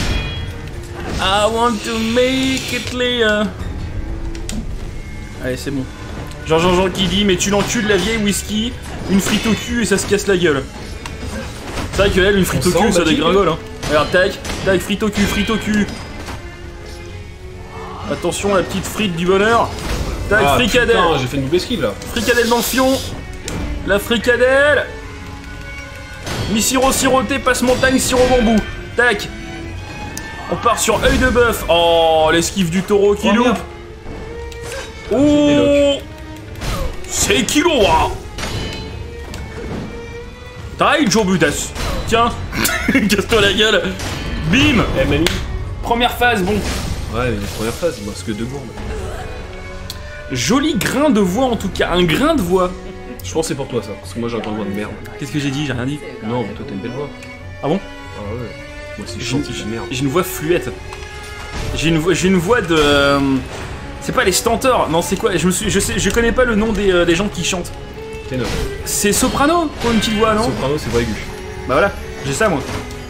I want to make it clear. Allez, c'est bon. Jean Jean Jean qui dit mais tu l'encules la vieille whisky, une frite au cul et ça se casse la gueule. C'est vrai que elle, une frite
On
au cul,
sent,
ça
Baptiste.
dégringole hein. Regarde, tac, tac, frite au cul, frite au cul. Attention la petite frite du bonheur. Tac,
Ah,
fricadelle.
putain, j'ai fait une double esquive là.
Fricadelle dans le fion. La fricadelle. Mi-sirop siroté, passe-montagne, sirop bambou. Tac. On part sur œil de bœuf. Oh, l'esquive du taureau qui
Oh,
loupe.
merde.
Oh, c'est kilo, hein. Taille, Joe Butas. Tiens, casse-toi la gueule. Bim.
Eh, Mamie.
Première phase, bon.
Ouais, mais la première phase, il me reste que deux gourdes.
Joli grain de voix en tout cas, un grain de voix.
Je pense que c'est pour toi ça, parce que moi j'ai une voix de merde.
Qu'est-ce que j'ai dit? J'ai rien dit.
Non, mais toi t'as une belle voix.
Ah bon?
Ah ouais. Moi aussi je
J'ai
chante, j'ai merde.
j'ai une voix fluette. J'ai une, voix- j'ai une voix de... euh, c'est pas les stenteurs, non c'est quoi? Je me suis, je sais, je connais pas le nom des, euh, des gens qui chantent.
Ténor.
C'est soprano pour une petite voix, non?
Soprano, c'est voix aiguë.
Bah voilà, j'ai ça moi.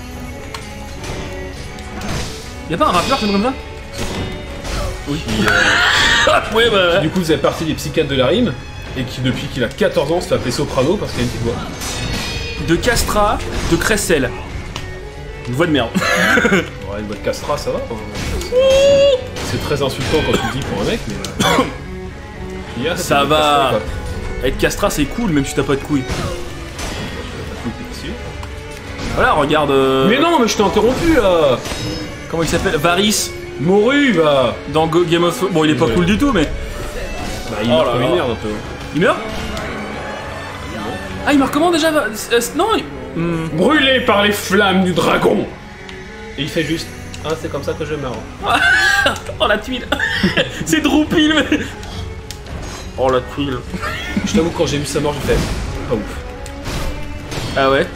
Y'a pas un rappeur qui est comme ça?
Oui. Qui, euh,
Ah ouais bah...
du coup, vous avez partie des psychiatres de la rime, et qui depuis qu'il a quatorze ans se fait appeler Soprano parce qu'il a une petite voix.
De Castra, de Cressel. Une voix de merde.
Ouais, une voix de Castra, ça va. hein. C'est très insultant quand tu le dis pour un mec, mais. euh, il y a,
Ça
c'est
va.
Castra, quoi.
Être Castra c'est cool même si t'as pas de couilles.
T'as tout été dessus.
Voilà, regarde... euh,
Mais non, mais je t'ai interrompu là.
Comment il s'appelle? Varys.
Moru, va.
Dans Go- Game of Thrones. Bon il est pas
Désolé.
cool du tout mais...
Bah, il
Oh
meurt
là
comme
là.
une merde un peu.
Il meurt? Ah il meurt comment déjà? Va- euh, Non il... Hmm.
Brûlé par les flammes du dragon. Et il fait juste. Ah, c'est comme ça que je meurs.
Oh la tuile. C'est Droupil mais... Oh la tuile.
Je t'avoue, quand j'ai vu sa mort, j'ai fait. Pas ouf.
Ah ouais?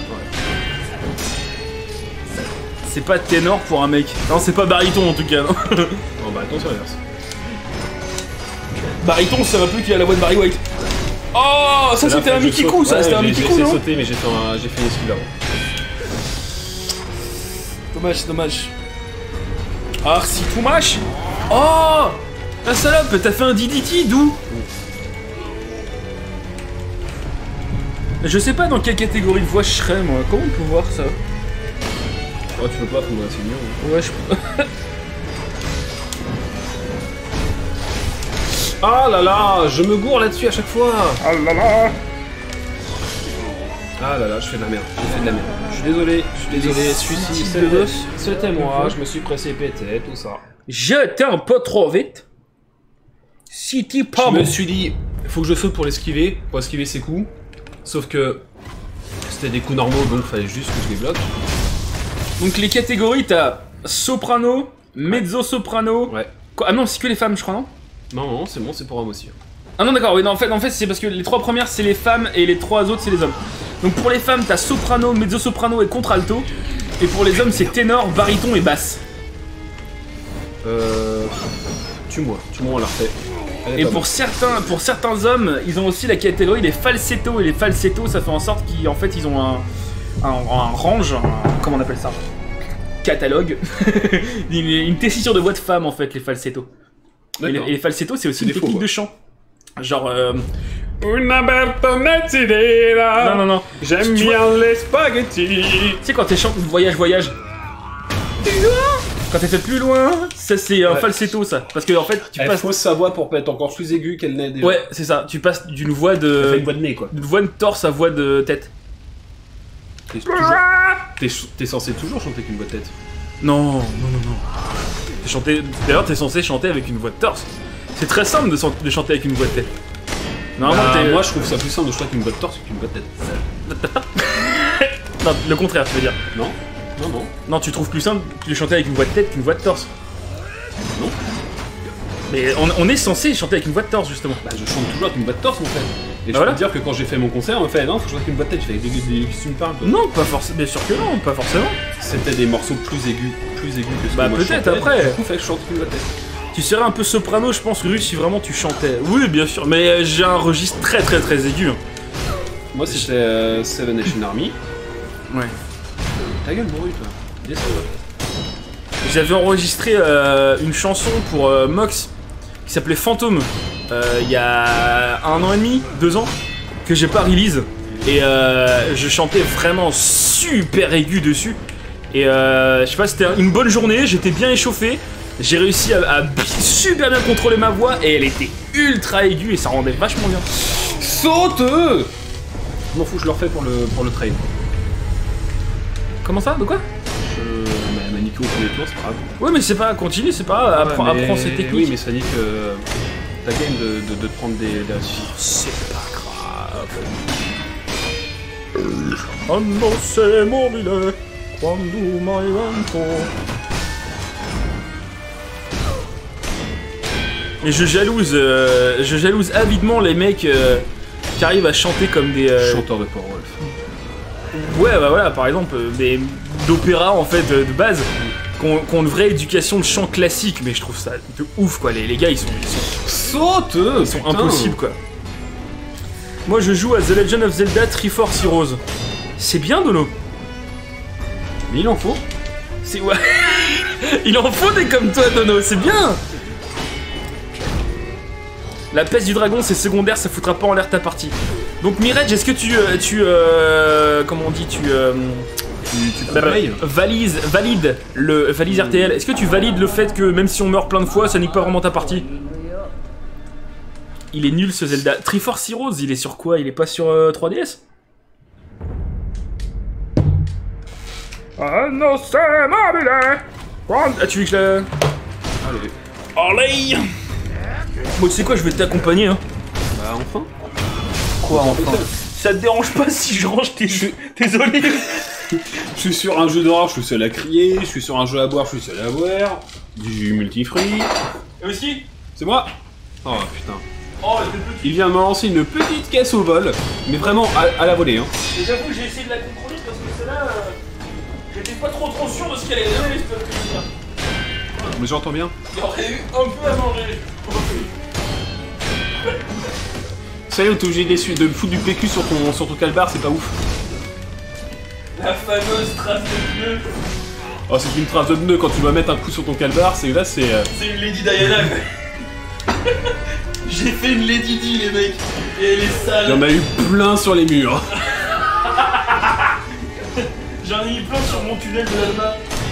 C'est pas ténor pour un mec. Non c'est pas baryton en tout cas non.
Non, bah attends, c'est l'inverse.
Baryton ça va plus qu'il a la voix de Barry White. Oh ça
Là,
c'était
faut
un
que je
Mickey
saute.
coup ça,
Ouais,
c'était un
j'ai-
Mickey
J'ai
coup
essayé de
non?
sauter, mais j'ai fait, un... j'ai fait une esquive avant.
Dommage, c'est dommage. Arsi Toumash. Oh, la salope, t'as fait un D D T, d'où? Je sais pas dans quelle catégorie de voix je serais, moi. Comment on peut voir ça?
Oh, tu peux pas, faut moi, c'est mignon.
Ouais, je peux.
Ah là là, je me gourre là-dessus à chaque fois.
Ah là là.
Ah là là, je fais de la merde, j'ai fait de la merde. Je suis désolé, je suis désolé, celui-ci,
de
c'était-
boss.
c'était moi, je me suis précipité, tout ça.
J'étais un peu trop vite. City
Je
pas
me
bon.
suis dit, faut que je saute pour l'esquiver, pour esquiver ses coups. Sauf que c'était des coups normaux, donc fallait juste que je les bloque.
Donc les catégories, t'as soprano, mezzo-soprano.
Ouais.
Quoi- Ah non, c'est que les femmes, je crois, non?
Non, non, c'est bon, c'est pour homme aussi.
Ah non, d'accord, oui, non, en fait, en fait c'est parce que les trois premières, c'est les femmes et les trois autres, c'est les hommes. Donc pour les femmes, t'as soprano, mezzo-soprano et contralto. Et pour les hommes, c'est ténor, baryton et basse.
Euh... Tue-moi, tue-moi, on l'a refait. Elle est
Et
pas
pour certains, pour certains hommes, ils ont aussi la catégorie des falsettos. Et les falsettos, ça fait en sorte qu'en fait, ils ont un, un, un range, un- comment on appelle ça? Catalogue. une, une tessiture de voix de femme, en fait, les falsettos. Et les,
D'accord.
et les falsettos, c'est aussi
C'est
une
des faux,
technique
quoi.
de chant. Genre... Euh...
Una bertonettina.
Non, non, non.
J'aime
Tu
bien les spaghettis.
Tu sais, quand t'es chantes voyage, voyage. Quand t'es fait plus loin, ça c'est un
Ouais.
falsetto, ça. Parce que en fait, tu
Elle
passes...
fausse sa voix pour être encore plus aiguë qu'elle n'est déjà.
Ouais, c'est ça. Tu passes d'une voix
Elle fait
de...
une voix de nez, quoi.
d'une voix de torse à voix de tête.
T'es toujours... T'es ch- t'es censé toujours chanter avec une voix de tête.
Non, non, non, non. T'es chanté... D'ailleurs, t'es censé chanter avec une voix de torse. C'est très simple de, san- de chanter avec une voix de tête. Normalement,
Bah,
t'es...
moi, je trouve ça plus simple de chanter avec une voix de torse qu'une voix de tête.
Non, le contraire, je veux dire.
Non. Non, non.
Non, tu trouves plus simple de chanter avec une voix de tête qu'une voix de torse.
Non.
Mais on, on est censé chanter avec une voix de torse, justement.
Bah, je chante toujours avec une voix de torse, en fait. Et je
voilà.
peux te dire que quand j'ai fait mon concert, on m'a fait non, faut que je chante avec une voix de tête. Je fais des des- qu'est-ce que tu me parles, toi?
Non, pas forcément. Bien sûr que non, pas forcément.
C'était des morceaux plus aigus, plus aigus que ce
Bah,
que moi je
peut-être,
chantais.
après.
Du coup, fallait que je chante avec une voix de tête.
Tu serais un peu soprano, je pense, Ruru, si vraiment tu chantais. Oui, bien sûr, mais euh, j'ai un registre très très très aigu. hein.
Moi, c'était euh, Seven Nation Army.
Ouais.
Ta gueule, bourru, toi. Descends, là.
J'avais enregistré euh, une chanson pour euh, Mox qui s'appelait Fantôme euh, il y a un an et demi, deux ans, que j'ai pas release. Et euh, je chantais vraiment super aigu dessus. Et euh, je sais pas, c'était une bonne journée, j'étais bien échauffé. J'ai réussi à, à bi- super bien contrôler ma voix et elle était ultra aiguë et ça rendait vachement bien.
Saute! Je m'en fous, je le refais pour le, pour le trail.
Comment ça? De quoi?
Euh, ma, ma Nico au premier tour, c'est pas grave.
Ouais, mais c'est pas, continue, c'est pas, grave, apprends,
Ouais, mais-
apprends ces techniques.
Oui, mais ça dit que ta game de, de, de te prendre des... des...
C'est pas grave. Oh non, c'est mobile, quando mai vento. Et je jalouse, euh, je jalouse avidement les mecs euh, qui arrivent à chanter comme des... euh,
Chanteur de Powerwolf.
Ouais, bah voilà, par exemple, euh, des d'opéra en fait euh, de base, qui ont, qui ont une vraie éducation de chant classique, mais je trouve ça de ouf quoi. Les, les gars, ils sont, ils sont,
Saute!
ils sont impossibles quoi. Moi, je joue à The Legend of Zelda Triforce Heroes. C'est bien, Dono.
Mais il en faut.
C'est ouais. Il en faut des comme toi, Dono. C'est bien. La peste du dragon, c'est secondaire, ça foutra pas en l'air ta partie. Donc Mirage, est-ce que tu, euh, tu, euh, comment on dit, tu, euh,
Tu, tu
bah, bah,
payes.
valise, valide le valise R T L. Est-ce que tu valides le fait que même si on meurt plein de fois, ça nique pas vraiment ta partie? Il est nul ce Zelda. Triforce Heroes, il est sur quoi? Il est pas sur euh, trois D S? Ah non, c'est mobile. Ah, tu veux que je la...
Allez.
Allez. Bon, tu sais quoi, je vais t'accompagner, hein.
Bah, enfin.
Quoi, enfin? Ça te dérange pas si je range tes, tes olives?
Je suis sur un jeu d'horreur, je suis seul à crier. Je suis sur un jeu à boire, je suis seul à boire. Du multifruit.
Et aussi?
C'est moi. Oh putain.
Oh, t'es petit.
Il vient de me lancer une petite caisse au vol. Mais vraiment à, à la volée, hein.
Et j'avoue que j'ai essayé de la contrôler parce que celle-là, euh, j'étais pas trop trop sûr de ce qu'elle allait donner, cette petite.
Mais j'entends bien.
Il y aurait eu un peu à manger.
Sérieux, t'es obligé de, de foutre du P Q sur ton, sur ton calbar, c'est pas ouf.
La fameuse trace de pneu.
Oh, c'est une trace de pneu quand tu vas mettre un coup sur ton calbar, c'est là, c'est. Euh...
C'est une Lady Diana. J'ai fait une Lady Di, les mecs. Et elle est sale.
Il y en a eu plein sur les murs.
J'en ai eu plein sur mon tunnel de l'Alma.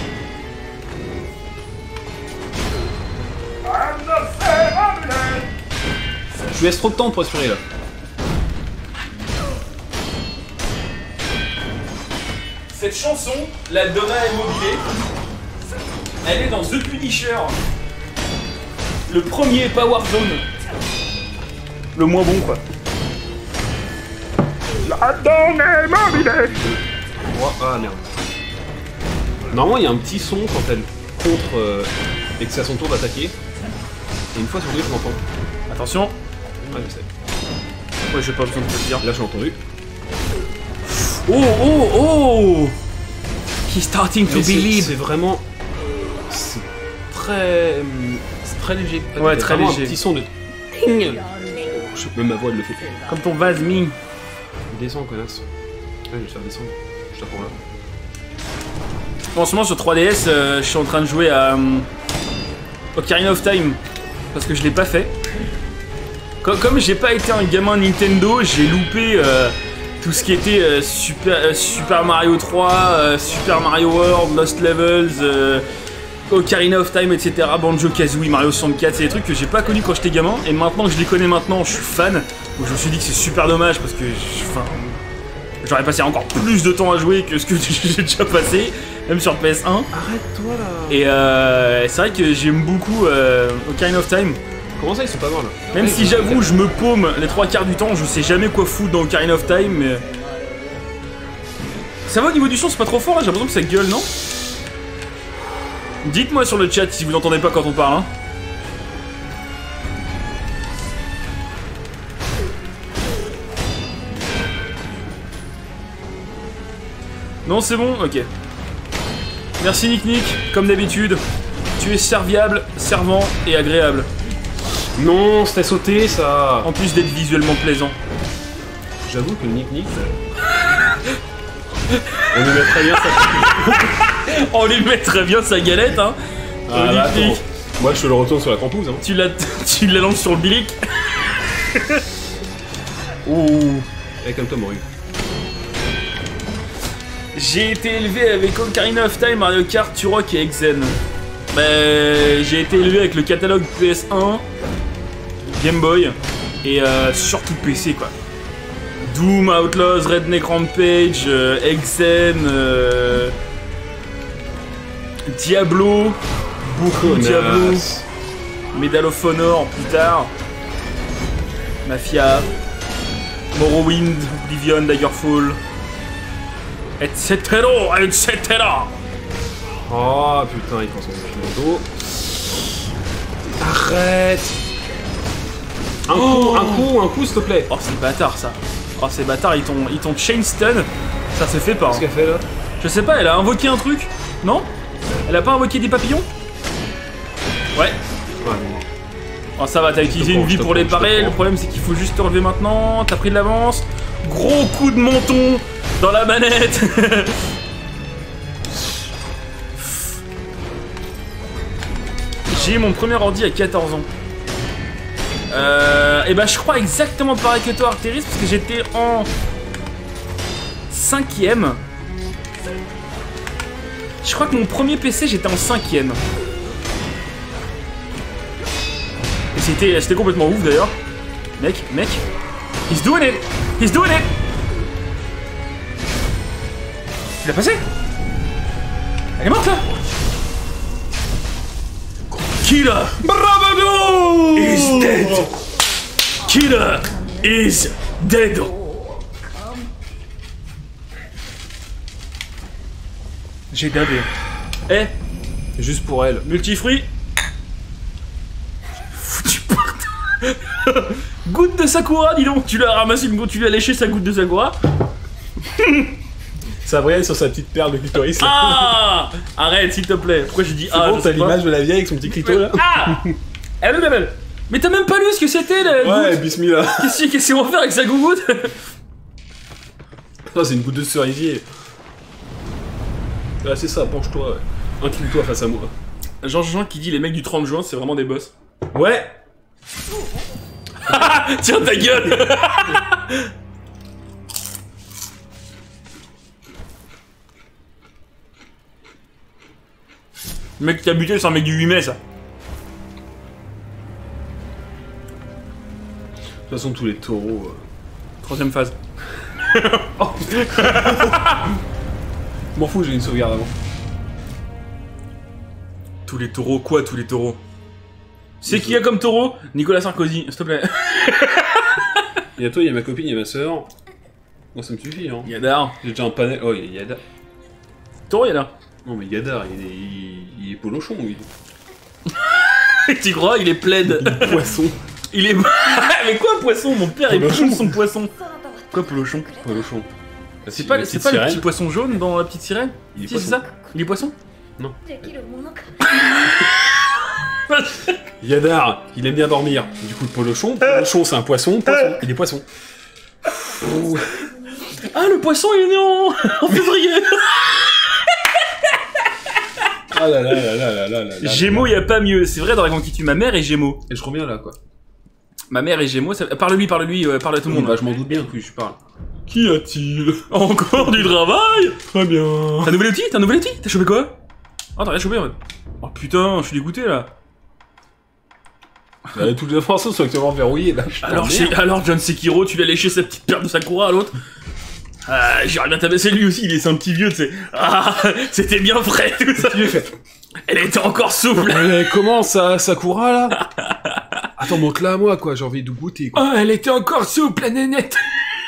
Je lui laisse trop de temps pour assurer là.
Cette chanson, la Donna Immobilier, elle est dans The Punisher. Le premier Power Zone. Le moins bon quoi. La Donna Immobilier.
Oh, ah merde. Normalement il y a un petit son quand elle contre euh, et que c'est à son tour d'attaquer. Et une fois sur deux je m'entends.
Attention.
Ouais je sais.
Ouais j'ai pas besoin de te le dire.
Là je l'ai entendu.
Oh oh oh. He's starting to
Mais c'est-
believe.
C'est vraiment. C'est très. C'est très léger.
Ouais,
Il y a
très
vraiment
léger.
Un petit son de. Je- Même ma voix elle le fait.
Comme ton vase mi.
Descends connasse. Ouais je vais te faire descendre. Je t'apprends là.
En ce moment sur trois D S, euh, je suis en train de jouer à euh, Ocarina of Time parce que je l'ai pas fait. Comme, comme j'ai pas été un gamin Nintendo, j'ai loupé euh, tout ce qui était euh, Super, euh, Super Mario trois, euh, Super Mario World, Lost Levels, euh, Ocarina of Time, et cetera. Banjo-Kazooie, Mario soixante-quatre, c'est des trucs que j'ai pas connus quand j'étais gamin et maintenant que je les connais maintenant, je suis fan. Donc je me suis dit que c'est super dommage parce que je- enfin, j'aurais passé encore plus de temps à jouer que ce que j'ai déjà passé, même sur P S un.
Arrête-toi là.
Et euh, c'est vrai que j'aime beaucoup euh, Ocarina of Time.
Comment ça ils sont pas morts là?
Même
Ouais,
si
ils sont-
j'avoue, je me paume les trois quarts du temps, je sais jamais quoi foutre dans Ocarina of Time, mais... Ça va au niveau du son, c'est pas trop fort là, j'ai l'impression que ça gueule, non? Dites-moi sur le chat si vous entendez pas quand on parle, hein. Non, c'est bon? Ok. Merci Nick Nick, comme d'habitude. Tu es serviable, servant et agréable.
Non, c'était sauté ça.
En plus d'être visuellement plaisant.
J'avoue que Nick Nick. On lui met très bien sa.
On lui met très bien sa galette, hein.
Ah,
Euh,
bah,
Nick Nick,
attends. Moi je te le retourne sur la campouse. Hein.
tu la, tu la lances sur le bilic. Ouh.
Eh, calme-toi, Moru.
J'ai été élevé avec Ocarina of Time, Mario Kart, Turok et Exen. Bah, j'ai été élevé avec le catalogue P S un, Game Boy et euh, surtout P C quoi. Doom, Outlaws, Redneck Rampage, euh, Exen, euh, Diablo, beaucoup de Diablo,
Connasse.
Medal of Honor plus tard, Mafia, Morrowind, Oblivion, Daggerfall, et cetera, et cetera.
Oh putain, il prend son moto. Arrête. Un coup, un coup, un coup, s'il te plaît.
Oh, c'est bâtard ça. Oh, c'est bâtard, ils t'ont ils t'ont chain stun. Ça se fait pas.
Qu'est-ce
hein.
qu'elle fait là?
Je sais pas, elle a invoqué un truc. Non? Elle a pas invoqué des papillons? Ouais.
Ouais, bon.
Oh, ça va, t'as utilisé
prends,
une vie
je te
pour les
prends, je te
parer. Le
prends.
problème, c'est qu'il faut juste te relever maintenant. T'as pris de l'avance. Gros coup de menton dans la manette. J'ai eu mon premier ordi à quatorze ans. Euh, et bah je crois exactement pareil que toi Arctéris parce que j'étais en cinquième. Je crois que mon premier P C j'étais en cinquième. Et c'était c'était complètement ouf d'ailleurs. Mec, mec. He's doing it! He's doing it! Tu l'as passé? Elle est morte là! Killer
Bravo!
is dead! Killer is dead! J'ai dabé. Eh,
Juste pour elle.
multifruit. Foutu par- Goutte de Sakura, dis donc. Tu lui as ramassé une goutte, tu lui as léché sa goutte de Sakura.
Ça brille sur sa petite perle de clitoris là.
Ah! Arrête, s'il te plaît. Pourquoi j'ai dit
C'est
ah?
bon,
je
t'as
sais pas.
l'image de la vieille avec son petit clito là?
Ah! Elle est belle. Mais t'as même pas lu ce que c'était la
Ouais,
goutte.
bismillah.
Qu'est-ce qu'est-ce qu'on va faire avec sa gougoute?
Non, c'est une goutte de cerisier. Ah, c'est ça, penche-toi. Ouais. Incline-toi face à moi.
Jean Jean qui dit les mecs du trente juin, c'est vraiment des boss.
Ouais.
Tiens ta gueule. Le mec qui a buté, c'est un mec du huit mai, ça.
De toute façon, tous les taureaux... Euh...
Troisième phase.
Oh. M'en fous, j'ai une sauvegarde avant.
Tous les taureaux, quoi tous les taureaux? C'est qui y a comme taureau? Nicolas Sarkozy, s'il te plaît.
Il y a toi, il y a ma copine, il y a ma soeur. Moi, ça me suffit, hein.
Yadar.
J'ai déjà un panel... Oh, il y a Yadar.
Taureau, Yadar.
Non, mais Yadar, il est, il... il est polochon, lui.
Tu crois? Il est plaid.
Poisson.
Il est... Mais quoi, poisson? Mon père, il
Polochon.
poule son poisson. Quoi, polochon?
Polochon.
C'est pas, c'est pas le petit poisson jaune dans la petite sirène?
Il est
Si, c'est
poisson.
ça? Il est poisson?
Yadar, il aime bien dormir. Du coup, le polochon, polochon, c'est un poisson, poisson. Il est poisson.
Ah, le poisson, il est né en, en février.
Ah là là là là là là là là.
Gémeaux, y a pas mieux. C'est vrai, Dragon qui tue ma mère et Gémeaux.
Et je reviens là, quoi.
Ma mère et Gémeaux, ça... parle-lui, parle-lui, euh, parle à tout le monde.
Bah, je m'en doute bien que je parle.
Qui a-t-il? Encore du travail?
Très bien.
T'as un nouvel outil? T'as un nouvel outil? T'as chopé quoi? Oh, t'as rien chopé en fait. Oh putain, je suis dégoûté là.
Euh, toutes les informations sont actuellement verrouillées là.
Alors, chez... Alors John Sekiro, tu l'as léché sa petite paire de Sakura à l'autre? Ah, j'aurais bien tabassé lui aussi, il est un petit vieux, tu sais. Ah, c'était bien frais tout ça. Elle était encore souple.
Mais comment ça, Sakura là? Attends, monte-la à moi quoi, j'ai envie de goûter quoi.
Oh, elle était encore souple, la nénette.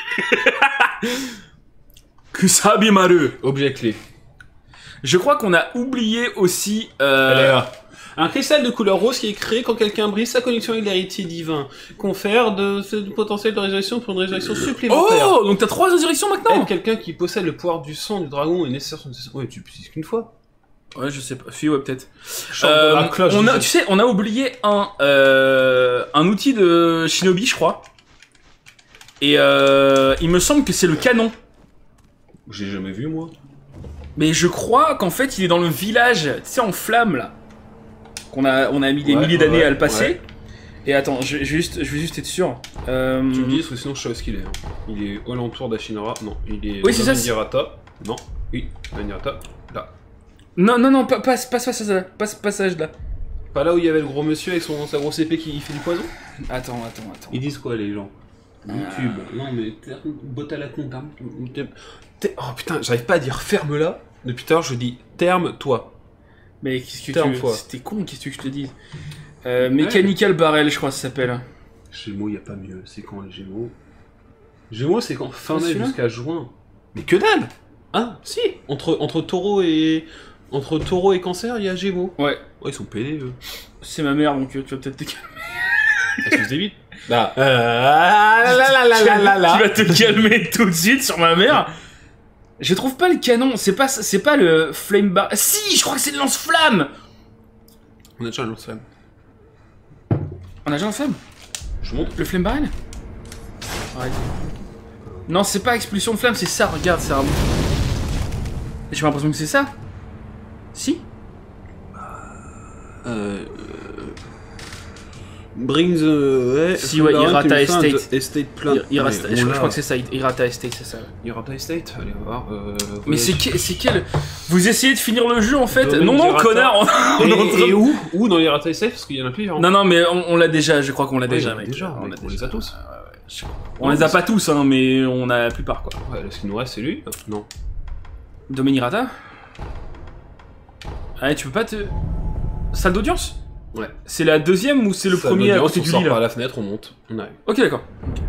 Kusabimaru.
Objet clé.
Je crois qu'on a oublié aussi... Euh...
Elle est là. Un cristal de couleur rose qui est créé quand quelqu'un brise sa connexion avec l'héritier divin. Confère de ce potentiel de résurrection pour une résurrection supplémentaire.
Oh, donc t'as trois résurrections maintenant.
Être quelqu'un qui possède le pouvoir du sang du dragon est nécessaire. Ouais, tu puisses qu'une fois.
Ouais, je sais pas. Si, ouais, peut-être.
Euh, la cloche
on a,
jeu.
tu sais, on a oublié un, euh, un outil de Shinobi, je crois. Et euh, il me semble que c'est le canon.
J'ai jamais vu, moi.
Mais je crois qu'en fait, il est dans le village, tu sais, en flamme, là. Qu'on a, on a mis des
Ouais,
milliers d'années
ouais,
à le passer.
ouais.
Et attends, je, je, vais juste, je vais juste être sûr. Euh...
Tu me dis, parce que sinon je sais où est-ce qu'il est. Hein. Il est au alentour d'Ashinara. Non, il est
Oui, c'est ça,
Nagirata. Non, oui, Nagirata. Là.
Non, non, non, pas, pas, pas, pas, ça, pas ce passage-là.
Pas là où il y avait le gros monsieur avec son, sa grosse épée qui fait du poison?
Attends, attends, attends.
Ils disent quoi, les gens? YouTube. Non, mais botte à la compte. Hein. Oh putain, j'arrive pas à dire ferme-la. Depuis tout à l'heure, je dis terme-toi.
Mais qu'est-ce que
Terme
tu veux?
fois.
C'était con, qu'est-ce que je te dis? euh, Mechanical Barrel, je crois que ça s'appelle.
Gémeaux, y a pas mieux. C'est quand les Gémeaux? Gémeaux, c'est quand fin
Ah,
mai
celui-là
jusqu'à juin. Mais que dalle! Hein? Si! Entre, entre taureau et. Entre taureau et cancer, il y a Gémeaux.
Ouais.
Ouais, ils sont pédés, eux.
C'est ma mère, donc euh, tu vas peut-être te calmer.
Est-ce que je t'évite? Là. Euh, là, là, là, là, là, là.
Tu vas te calmer tout de suite sur ma mère. Je trouve pas le canon, c'est pas, c'est pas le flame bar. Si, je crois que c'est le lance-flamme.
On a déjà un lance-flamme.
On a déjà un flamme?
Je monte.
Le flame barrel? Arrête. Non, c'est pas expulsion de flamme, c'est ça, regarde, c'est un... J'ai l'impression que c'est ça. Si?
Euh... Bring the... Ouais,
Si, ouais, Hirata Estate.
Estate plan.
Hirata,
Ouais,
je,
on
je
l'a.
crois que c'est ça, Hirata Estate, c'est ça.
Hirata Estate, allez voir. Euh,
Mais c'est que- c'est quel... Vous essayez de finir le jeu en fait?
Domaine
Non, non,
d'Hirata.
connard, on, on
Et,
est en train de-
et où? Où dans Hirata Estate? Parce qu'il y en a plusieurs.
Non, non, mais on, on l'a déjà, je crois qu'on l'a
Ouais,
déjà,
on l'a
mec.
déjà,
on,
mec,
l'a
on
déjà.
les a tous.
Ouais, ouais, je- On les a pas tous, hein, mais on a la plupart, quoi.
Ouais, là, ce qui nous reste, c'est lui? Non.
Domaine Hirata? Allez, tu peux pas te... Salle d'audience?
Ouais.
C'est la deuxième ou c'est le
Salle
premier à
d'audience,
côté
on
du
sort
lit,
par
là?
la fenêtre, on monte, on arrive.
Ok, d'accord.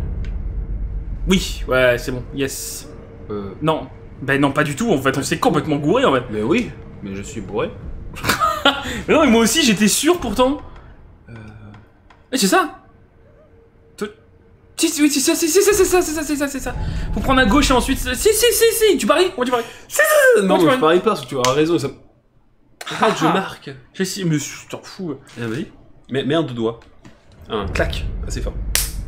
Oui, ouais, c'est bon, yes.
Euh...
Non, ben non, pas du tout, en fait, on s'est complètement gouré, en fait.
Mais oui, mais je suis bourré.
Mais non, mais moi aussi, j'étais sûr, pourtant.
Euh...
Et c'est ça? Te- Si, si, oui, c'est ça, c'est ça, c'est ça, c'est ça, c'est ça, c'est ça. Faut prendre à gauche et ensuite... Si, si, si, si, tu paries? Comment tu paries? Si, si, si,
Non,
comment tu
mais je
paries?
parie pas, parce que tu auras raison, ça... Ah, je marque.
J'ai si, mais je t'en fous.
Ah, vas-y. Mais mets un deux doigts. Un clac, assez fort.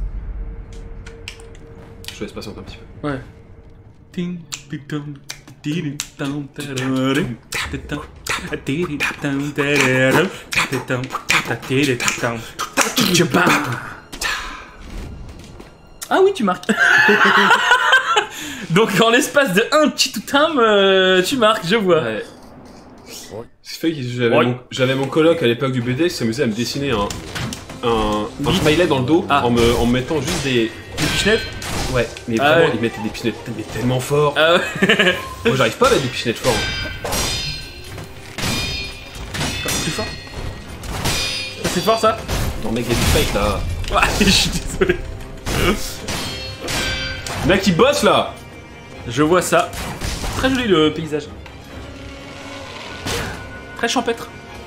Je te laisse patienter un petit peu.
Ouais. Ting, pitom, tidum, tam, tararam, tatam. Ah oui, tu marques. Donc en l'espace de un petit time, euh, tu marques, je vois.
Ouais. C'est fait que j'avais
Ouais.
mon, j'avais mon coloc à l'époque du B D qui s'amusait à me dessiner un, un, un smiley dans le dos
Ah.
en, me, en me mettant juste des...
Des pichenettes.
Ouais, mais
Ah
vraiment,
ouais.
il mettait des pichenettes mais tellement fort.
Ah ouais.
Moi, j'arrive pas à mettre des pichenettes forts. Hein.
Plus fort. C'est fort ça.
Non, mec, il y a du fake là.
Ouais, je suis désolé.
Le mec, il bosse là.
Je vois ça. Très joli le paysage. Très champêtre.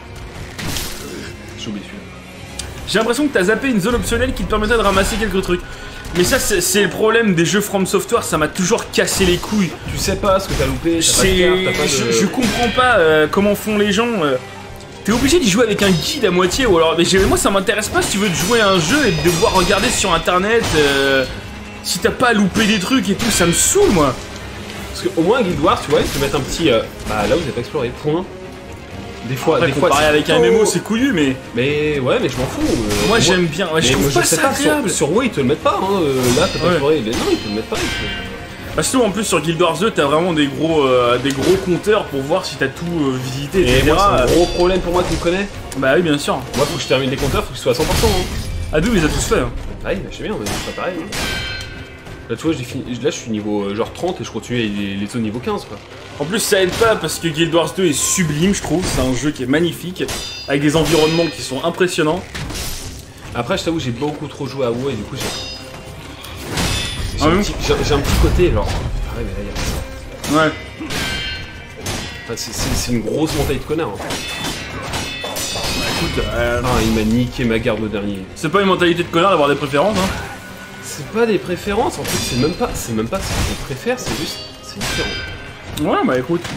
J'ai oublié celui-là.
J'ai l'impression que t'as zappé une zone optionnelle qui te permettait de ramasser quelques trucs. Mais ça, c'est c'est le problème des jeux From Software, ça m'a toujours cassé les couilles.
Tu sais pas ce que t'as loupé, t'as pas de
C'est...
carte, t'as pas de...
Je, je comprends pas euh, comment font les gens. euh. T'es obligé d'y jouer avec un guide à moitié ou alors... Mais j'ai- moi ça m'intéresse pas si tu veux te jouer à un jeu et de devoir regarder sur internet euh, si t'as pas loupé des trucs et tout, ça me saoule moi.
Parce qu'au moins, Guild Wars, tu vois, ils te mettent un petit... euh, Bah là, vous avez pas exploré, point. Des fois,
Après,
des fois,
comparé
c'est
avec un
plutôt-
M M O c'est couillu mais...
Mais ouais, mais je m'en fous. euh,
Moi j'aime bien, ouais, je
mais
trouve
moi,
pas
je sais
ça
pas,
agréable.
sur, sur WoW, ils te le mettent pas, hein. euh, Là, t'as pas
Ouais.
exploré. Mais non, ils te le mettent pas. ils te-
Bah surtout en plus sur Guild Wars deux t'as vraiment des gros, euh, des gros compteurs pour voir si t'as tout euh, visité,
Et
et cetera.
moi, c'est un gros problème pour moi, tu me connais.
Bah oui bien sûr.
Moi, faut que je termine les compteurs, faut que je sois à cent pour cent. Hein.
Ah Doom il les a tous fait. Hein.
Ah oui, bah, je sais bien, mais c'est pas pareil. hein. Là, tu vois, j'ai fini... là, je suis niveau euh, genre trente et je continue les, les zones niveau quinze, quoi.
En plus ça aide pas parce que Guild Wars deux est sublime je trouve, c'est un jeu qui est magnifique, avec des environnements qui sont impressionnants.
Après, je t'avoue, j'ai beaucoup trop joué à WoW et du coup, j'ai. J'ai
Ah
un,
oui.
petit... j'ai- j'ai un petit côté, genre. Ah ouais, mais là, y'a pas ça.
Ouais.
Enfin, c'est- c'est c'est une grosse montagne de connards. Hein.
Écoute, euh,
Ah, il m'a niqué ma garde au dernier.
c'est pas une mentalité de connard d'avoir des préférences hein.
C'est pas des préférences, en fait, c'est même pas, c'est même pas ce que je préfère, c'est juste, c'est différent.
Ouais bah écoute.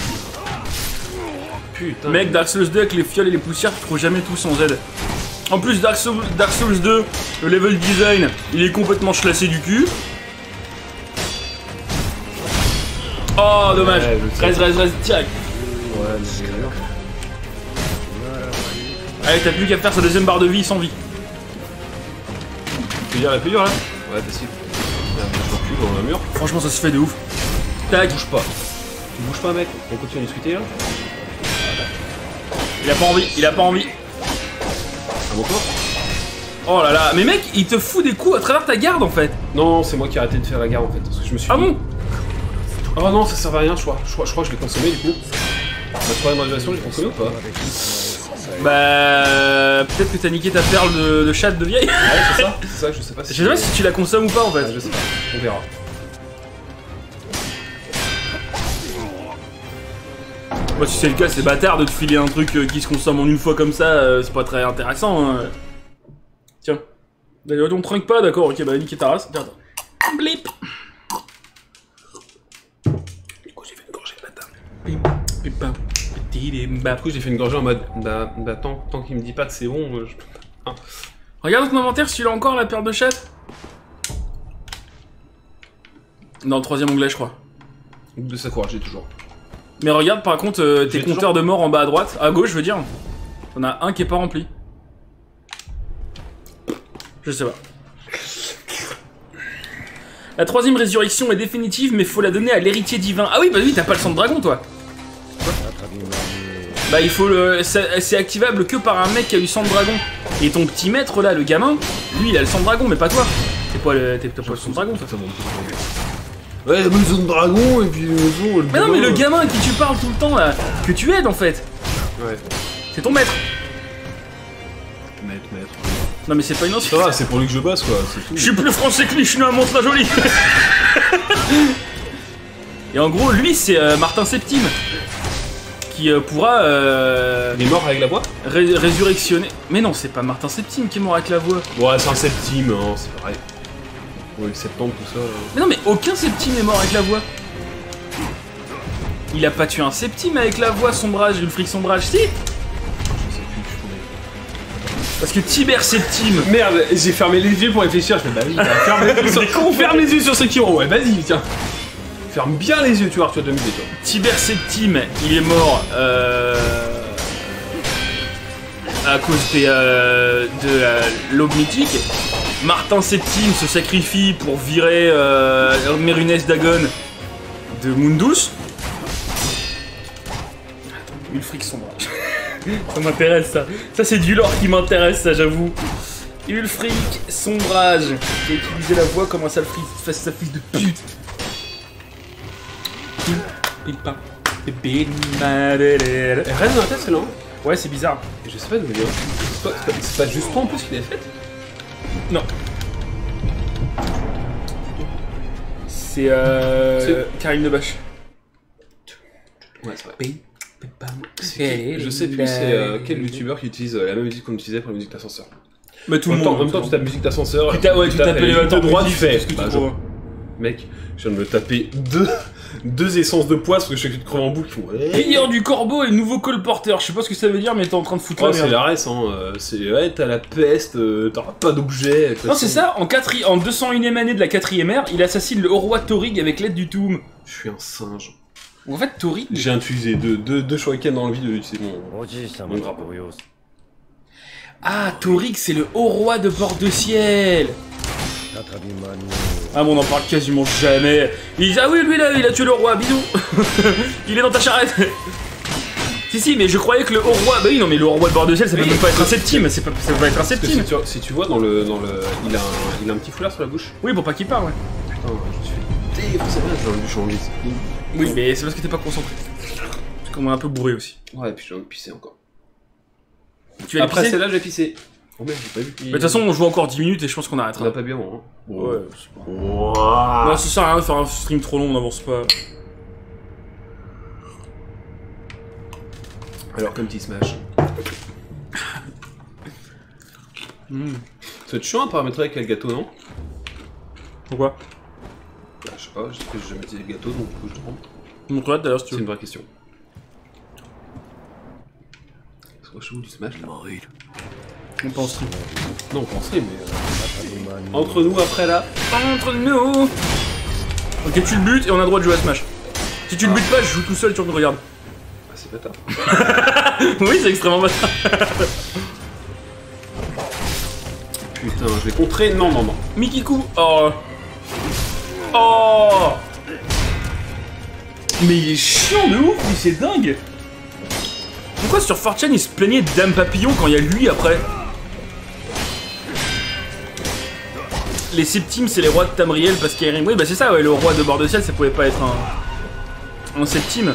Putain.
Mec, Dark Souls deux avec les fioles et les poussières, tu trouves jamais tout sans aide. En plus Dark Souls, Dark Souls deux, le level design, il est complètement chlassé du cul. Oh dommage.
Ouais, je sais.
Reste, reste, reste, direct.
Ouais, mais c'est dur.
Allez, t'as plus qu'à faire sa deuxième barre de vie sans vie.
Tu veux dire la plus dure là? Ouais, facile. Merde, je recule dans un mur.
Franchement, ça se fait de ouf. Tac.
Bouge pas. Tu bouges pas, mec. On continue à discuter là.
Il a pas envie, il a pas envie.
À mon tour?
Oh là là, mais mec, il te fout des coups à travers ta garde en fait.
Non, c'est moi qui ai arrêté de faire la garde en fait. Parce que je me suis
Ah
dit-
bon?
Oh non, ça servait à rien, je crois. Je crois, je crois que je l'ai consommé du coup. Ma troisième radiation, j'ai consommé ou pas? Ouais,
Bah. Peut-être que t'as niqué ta perle de, de chatte de vieille.
c'est ça. C'est ça, je sais pas si.
Je sais pas si tu la consommes ou pas en fait.
Ouais, je sais pas. On verra.
Moi, si c'est le cas, c'est bâtard de te filer un truc euh, qui se consomme en une fois comme ça, euh, c'est pas très intéressant. Hein. Tiens. D'ailleurs, on trinque pas, d'accord, ok, bah niquer ta race. Tiens, attends. Blip. Du coup, j'ai fait une gorgée de matin. Bim, bim, bam, petit bam.
Du coup, j'ai fait une gorgée en mode. Bah, bah tant, tant qu'il me dit pas que c'est bon, euh, je peux pas.
Regarde ton inventaire si tu l'as encore, la perle de chatte. Dans le troisième onglet, je crois.
De Sakura, j'ai toujours.
Mais regarde par contre euh, tes
J'ai
compteurs
toujours-
de mort en bas à droite, à gauche je veux dire. On a un qui est pas rempli. Je sais pas. La troisième résurrection est définitive mais faut la donner à l'héritier divin. Ah oui bah oui t'as pas le sang de dragon toi. Bah il faut le... C'est c'est activable que par un mec qui a eu sang de dragon. Et ton petit maître là, le gamin, lui il a le sang de dragon mais pas toi. T'es pas le, t'es pas le sang de dragon toi.
Ouais, la maison de dragon et puis la maison. Le
Mais non mais le
gamin.
gamin à qui tu parles tout le temps là, que tu aides en fait,
Ouais.
c'est ton maître.
Maître, maître.
Non mais c'est pas une
Ça
insulte.
va, c'est pour lui que je bosse quoi, c'est tout.
Je suis plus français que lui, je suis né à Mont-la-Jolie. Et en gros, lui, c'est euh, Martin Septime qui euh, pourra euh,
Il est mort avec la voix?
ré- résurrectionner. Mais non, c'est pas Martin Septime qui est mort avec la voix.
Ouais, c'est un septime, hein, c'est pareil. Ouais, septembre, tout ça. Là.
Mais non, mais aucun Septime est mort avec la voix. Il a pas tué un Septime avec la voix, sombrage, Ulfric sombrage, si.
Je sais plus, je connais.
Parce que Tiber Septime.
Merde, j'ai fermé les yeux pour réfléchir, je fais bah oui, bah, ferme les yeux sur... ferme les yeux sur Sekiro, ouais, vas-y, tiens. Ferme bien les yeux, tu vois, tu vas t'amuser, toi.
Tiber Septime, il est mort euh, à cause des, euh, de euh, l'aube mythique. Martin Septime se sacrifie pour virer euh, Mérunès Dagon de Mundus. Attends, Ulfric sombrage. Ça m'intéresse, ça. Ça, c'est du lore qui m'intéresse, ça, j'avoue. Ulfric sombrage. Qui a utilisé la voix comme un sale fils, sa fils de pute. Pim,
Et rien dans la tête, c'est là.
Ouais, c'est bizarre.
Et je sais pas d'où il vient. C'est pas, pas, pas juste toi en plus qui l'as fait.
Non. C'est euh... Karim Debache.
Ouais, c'est vrai. Je sais plus c'est euh, quel youtubeur qui utilise euh, la même musique qu'on utilisait pour la musique d'ascenseur.
Mais tout le monde.
En même temps, tu tapes musique d'ascenseur.
Tu tapes, ouais, tu tapes les
de droit, tu fais.
Ce que tu
Bah,
trouves.
Mec, je viens de me taper deux, deux essences de poisson parce que je suis de crever en boucle.
Payeur du corbeau et nouveau colporteur. Je sais pas ce que ça veut dire, mais t'es en train de foutre
oh,
la merde.
C'est la res, hein. C'est ouais, t'as la peste, euh, t'auras pas d'objet.
Non, c'est ça. En, quatri... en deux cent unième année de la quatrième ère, il assassine le haut roi Thorig avec l'aide du Toum.
Je suis un singe.
En fait, Thorig.
J'ai utilisé deux, deux, deux shurikens dans le vide, c'est mon, mon drapeau.
Ah, Thorig, c'est le haut roi de Bord de Ciel. Ah bon, on en parle quasiment jamais. Il dit, ah oui, lui là, il a tué le roi, bisous. Il est dans ta charrette. Si, si, mais je croyais que le haut roi... Bah oui, non, mais le haut roi de Bord de Ciel, ça peut même pas être un septime. Ça peut pas être un septime.
Si tu, si tu vois, dans le, dans le, il, a un, il a un petit foulard sur la bouche.
Oui, pour pas qu'il parle, ouais.
Putain, je me suis fait défoncer là, j'ai envie de changer.
Oui, mais c'est parce que t'es pas concentré. Parce qu'on est un peu bourré aussi.
Ouais, et puis j'ai envie de pisser encore.
Tu vas
Après
pisser
celle-là, j'ai pissé. Oh merde, j'ai pas vu.
Mais de toute façon, on joue encore dix minutes et je pense qu'on arrêtera.
On a pas bien, hein.
Ouais, c'est pas... Wow. Non, ça sert à rien de faire un stream trop long, on avance pas.
Alors, comme petit smash.
Mm.
Ça va être chiant à paramétrer avec le gâteau, non?
Pourquoi?
Bah, je sais pas, je sais que j'ai jamais utilisé le gâteau, donc du coup je te prends.
Montre-la d'ailleurs si tu
C'est
veux.
une vraie question. C'est quoi chelou du smash là?
On peut en stream.
Non, on penserait, mais. Euh... Entre nous après là.
Entre nous. Ok, tu le butes et on a le droit de jouer à Smash. Si tu le butes pas, je joue tout seul, tu me regardes.
Ah, c'est bâtard.
Oui, c'est extrêmement bâtard.
Putain, je vais contrer. Non, non, non.
Mikiku. Oh. Oh. Mais il est chiant de ouf, lui, c'est dingue. Pourquoi sur four chan il se plaignait de Dame Papillon quand il y a lui après? Les septimes c'est les rois de Tamriel parce qu'il y a... Oui bah c'est ça, ouais, le roi de Bord de Ciel ça pouvait pas être un... un septime.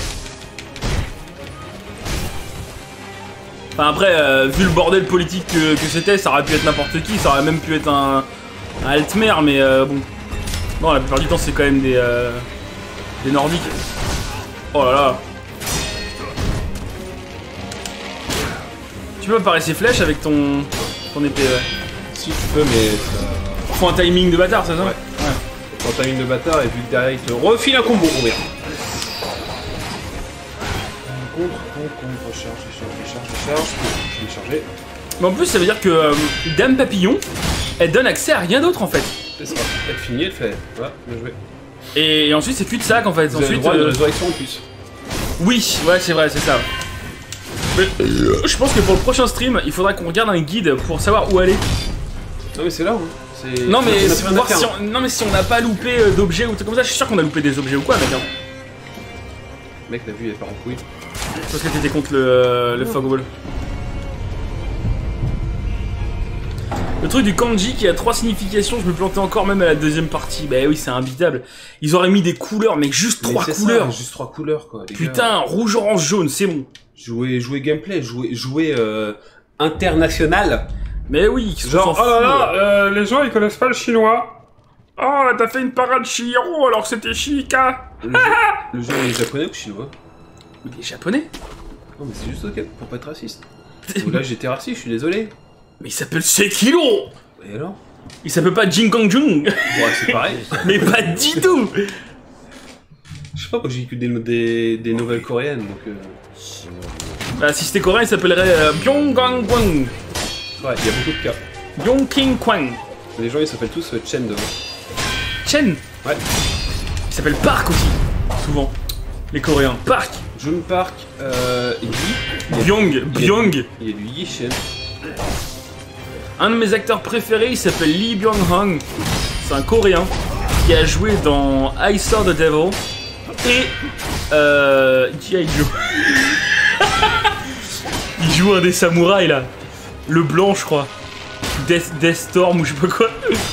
Enfin après, euh, vu le bordel politique que, que c'était, ça aurait pu être n'importe qui, ça aurait même pu être un, un Altmer, mais euh, bon. Non, la plupart du temps c'est quand même des... Euh, des Nordiques. Oh là là. Tu peux parer ces flèches avec ton, ton épée, ouais.
Si tu peux, mais ça...
Faut un timing de bâtard, c'est ça?
Ouais. Ouais. Faut un timing de bâtard et vu que derrière il te refile un combo, oh merde. Contre, contre, contre, recharge, recharge, recharge, recharge. Je vais charger.
Mais en plus, ça veut dire que euh, Dame Papillon, elle donne accès à rien d'autre en fait.
C'est ça. Elle finit, elle fait. Voilà, bien joué.
Et, et ensuite, c'est cul-de-sac en fait.
Vous
Ensuite,
avez le droit de
euh...
résurrection en plus.
Oui, ouais, c'est vrai, c'est ça. Mais je pense que pour le prochain stream, il faudra qu'on regarde un guide pour savoir où aller.
Non mais c'est là, hein.
Non mais, c'est pour voir si on... non mais si on n'a pas loupé euh, d'objets ou trucs comme ça, je suis sûr qu'on a loupé des objets ou quoi, mec. Hein.
Mec, la vue elle part en couille.
Parce que t'étais contre le, euh, le Fogball. Le truc du kanji qui a trois significations, je me plantais encore même à la deuxième partie. Bah oui, c'est imbitable. Ils auraient mis des couleurs, mec, juste trois couleurs.
Ça, juste trois couleurs quoi. Les
Putain,
gars.
rouge, orange, jaune, c'est bon.
Jouer, jouer gameplay, jouer, jouer euh, international.
Mais oui,
genre, oh là là, euh, les gens ils connaissent pas le chinois. Oh, t'as fait une parade Chihiro alors que c'était Chiika.
Le, jeu, le jeu est japonais ou chinois?
Il est japonais.
Non mais c'est juste ok, pour pas être raciste. Là j'étais raciste, je suis désolé.
Mais il s'appelle Sekiro.
Et alors?
Il s'appelle pas Jin Kong Jung.
Ouais, c'est pareil.
Mais pas du tout.
Je sais pas, moi j'ai que des, des, des nouvelles coréennes donc... Euh...
Bah si c'était coréen il s'appellerait euh, Byong-gang Kwang.
Ouais, il y a beaucoup de cas.
Byong King Kwang.
Les gens ils s'appellent tous euh, Chen devant.
Chen.
Ouais.
Il s'appelle Park aussi, souvent. Les Coréens. Park.
Jun Park, euh, et Yi.
Byung. Byung.
Il y a du Yi Shen.
Un de mes acteurs préférés, il s'appelle Lee Byung-hong. C'est un Coréen qui a joué dans I Saw the Devil et euh, G I. Joe. Il joue un des samouraïs là. Le blanc, je crois. Death, Death Storm ou je sais pas quoi.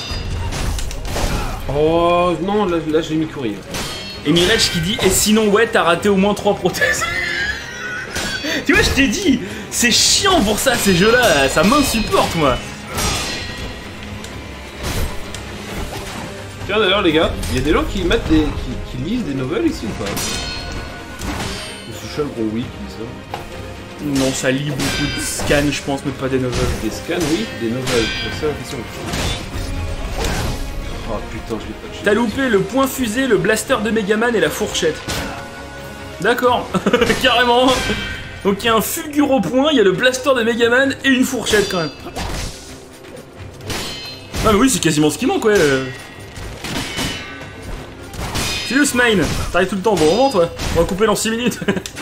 Oh non, là, là j'ai mis courir.
Et Mirage qui dit, et sinon ouais, t'as raté au moins trois prothèses. Tu vois, je t'ai dit, c'est chiant pour ça ces jeux-là, ça m'insupporte moi.
Tiens d'ailleurs les gars, il y a des gens qui mettent des. qui, qui lisent des novels ici ou pas? C'est Sean gros oui qui dit ça.
Non, ça lit beaucoup de scans, je pense, mais pas des novels.
Des scans, oui, des novels. C'est ça la question. Oh putain, je l'ai pas.
T'as loupé le point fusée, le blaster de Megaman et la fourchette. D'accord, carrément. Donc il y a un fulgure au point, il y a le blaster de Megaman et une fourchette quand même. Ah mais oui, c'est quasiment ce qui manque, ouais. Salut Smain, t'arrives tout le temps au bon moment toi. On va couper dans six minutes.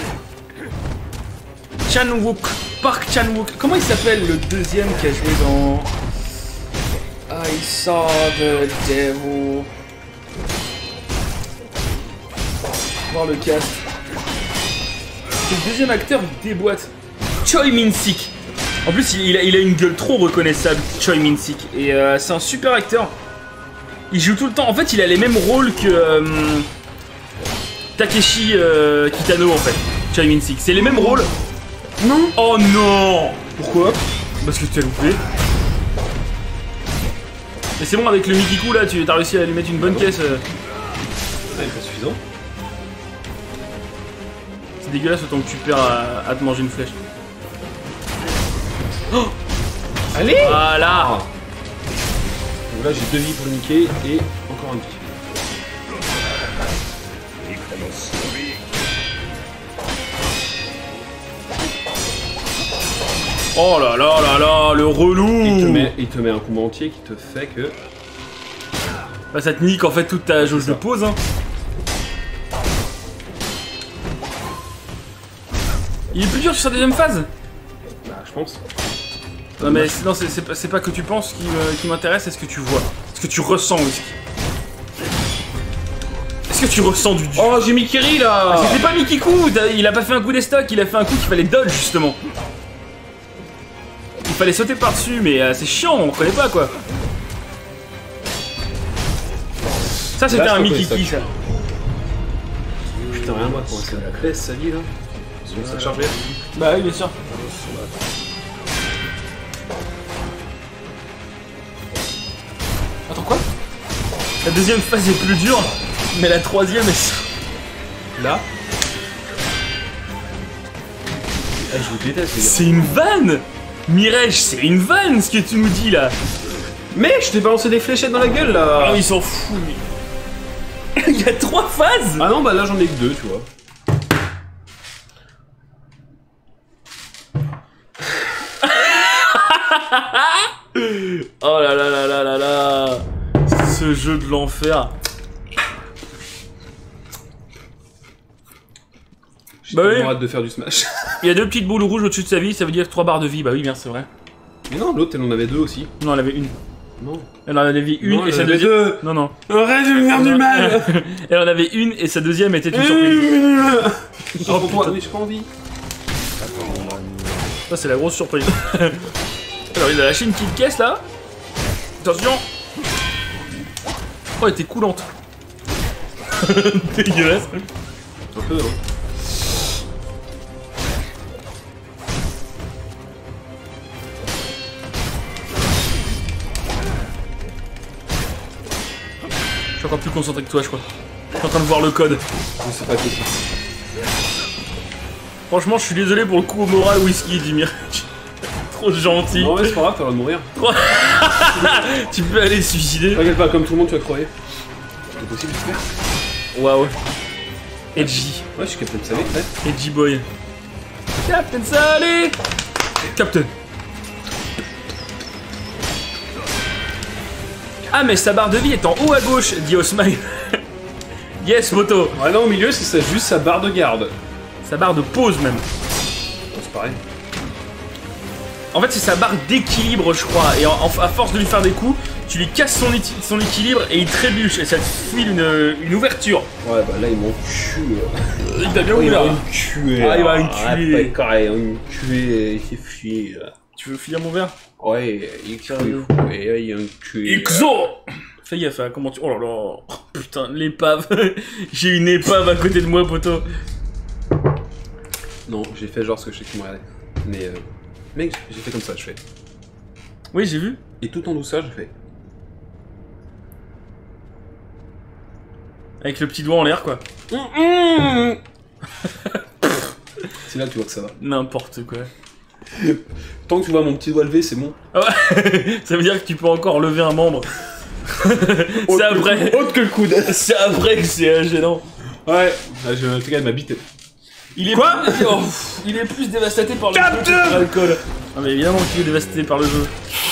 Chan-wook, Park Chan-wook. Comment il s'appelle le deuxième qui a joué dans I Saw the Devil? Voir le cast. C'est le deuxième acteur, il déboîte. Choi Min-sik. En plus, il a, il a une gueule trop reconnaissable, Choi Min-sik. Et euh, c'est un super acteur. Il joue tout le temps. En fait, il a les mêmes rôles que euh, Takeshi euh, Kitano, en fait. Choi Min-sik. C'est les mêmes rôles.
Non.
Oh non.
Pourquoi?
Parce que tu as loupé. Mais c'est bon, avec le Mikiku là, tu as réussi à lui mettre une bonne caisse. Euh...
Ah, il est pas suffisant.
C'est dégueulasse autant que tu perds à, à te manger une flèche. Oh.
Allez.
Voilà.
Ah. Donc là j'ai deux vies pour le niquer et encore un vie.
Oh là là là là, le relou.
Il te met, il te met un combat entier qui te fait que...
Bah ça te nique en fait toute ta jauge de pause hein. Il est plus dur sur sa deuxième phase.
Bah je pense.
Non mais c'est- non, c'est c'est pas, c'est pas que tu penses qui, euh, qui m'intéresse, c'est ce que tu vois. Ce que tu ressens aussi. Est-ce que tu ressens du... du...
Oh j'ai mis Kiri là.
C'était pas Mikiku, t'as- il a pas fait un coup des stocks, il a fait un coup qu'il fallait dodge justement. Il fallait sauter par-dessus, mais euh, c'est chiant, on connaît pas quoi. Ça c'était
Là,
un
je reconnais
Mikiki
ça.
ça.
Putain rien moi comment ça la baisse sa vie là. Ça charge bien.
Bah oui bien sûr. Attends quoi? La deuxième phase est plus dure, mais la troisième est...
Là. Ah, je vous déteste les gars.
C'est une vanne! Mirage, c'est une vanne ce que tu nous dis là!
Mais je t'ai balancé des fléchettes dans la gueule là.
Ah il s'en fout lui! Il y a trois phases!
Ah non bah là j'en ai que deux tu vois.
Oh là là là là là là! Ce jeu de l'enfer!
J'ai
Bah oui.
tellement hâte de faire du smash.
Il y a deux petites boules rouges au-dessus de sa vie, ça veut dire trois barres de vie. Bah oui, bien c'est vrai.
Mais non l'autre elle en avait deux aussi.
Non, elle avait une.
Non.
Elle en avait une
Non,
et
elle
sa
avait
deuxième.
deux.
Non, non.
Arrête de me faire du mal.
Elle en avait une et sa deuxième était une surprise.
Oh putain mais j'ai pas envie.
Ça, c'est la grosse surprise. Alors, il a lâché une petite caisse là. Attention. Oh, elle était coulante. Dégueulasse.
Un peu hein.
Je suis encore plus concentré que toi, je crois. Je suis en train de voir le code.
Je sais pas possible.
Franchement, je suis désolé pour le coup au moral whisky, dit Mirage. Trop gentil.
Non mais c'est pas grave, t'as le droit de mourir.
Tu peux aller te suicider.
T'inquiète pas, comme tout le monde tu vas crever. C'est possible, super.
Waouh. Edgy.
Ouais, je suis Captain Salé, ouais.
Edgy boy. Captain Salé. Captain. Ah mais sa barre de vie est en haut à gauche, dit Osmine. Yes, moto.
Ouais, non, au milieu, c'est ça, juste sa barre de garde.
Sa barre de pause même.
Bon, c'est pareil.
En fait, c'est sa barre d'équilibre, je crois. Et en, en- à force de lui faire des coups, tu lui casses son, éti- son équilibre et il trébuche. Et ça te file une, une ouverture.
Ouais, bah là, ils m'ont tué.
Il t'a bien
Oh, il
ouvert.
va me tuer.
Ah, il va me
Ah,
tuer.
pas carré, il me tuer, c'est fini. là.
Tu veux finir mon verre?
Ouais, il tue. Ouais, il va me tuer.
Ixo! Fais gaffe, hein, comment tu... Oh là là. Oh, putain, l'épave. J'ai une épave à côté de moi, poteau.
Non, j'ai fait genre ce que je sais qu'il me regardait. Mais, euh, mec, j'ai fait comme ça, je fais.
Oui, j'ai vu.
Et tout en douceur, j'ai fait.
Avec le petit doigt en l'air, quoi.
C'est là que tu vois que ça va.
N'importe quoi.
Tant que tu vois mon petit doigt levé, c'est bon.
Ah ouais. Ça veut dire que tu peux encore lever un membre. C'est après.
Autre que le coude.
C'est après que c'est euh, gênant.
Ouais, ah, je fais ma bite.
Il est
Quoi
plus... oh, pff, il est plus dévastaté par le jeu que par l'alcool. Non mais évidemment qu'il est dévastaté par le jeu.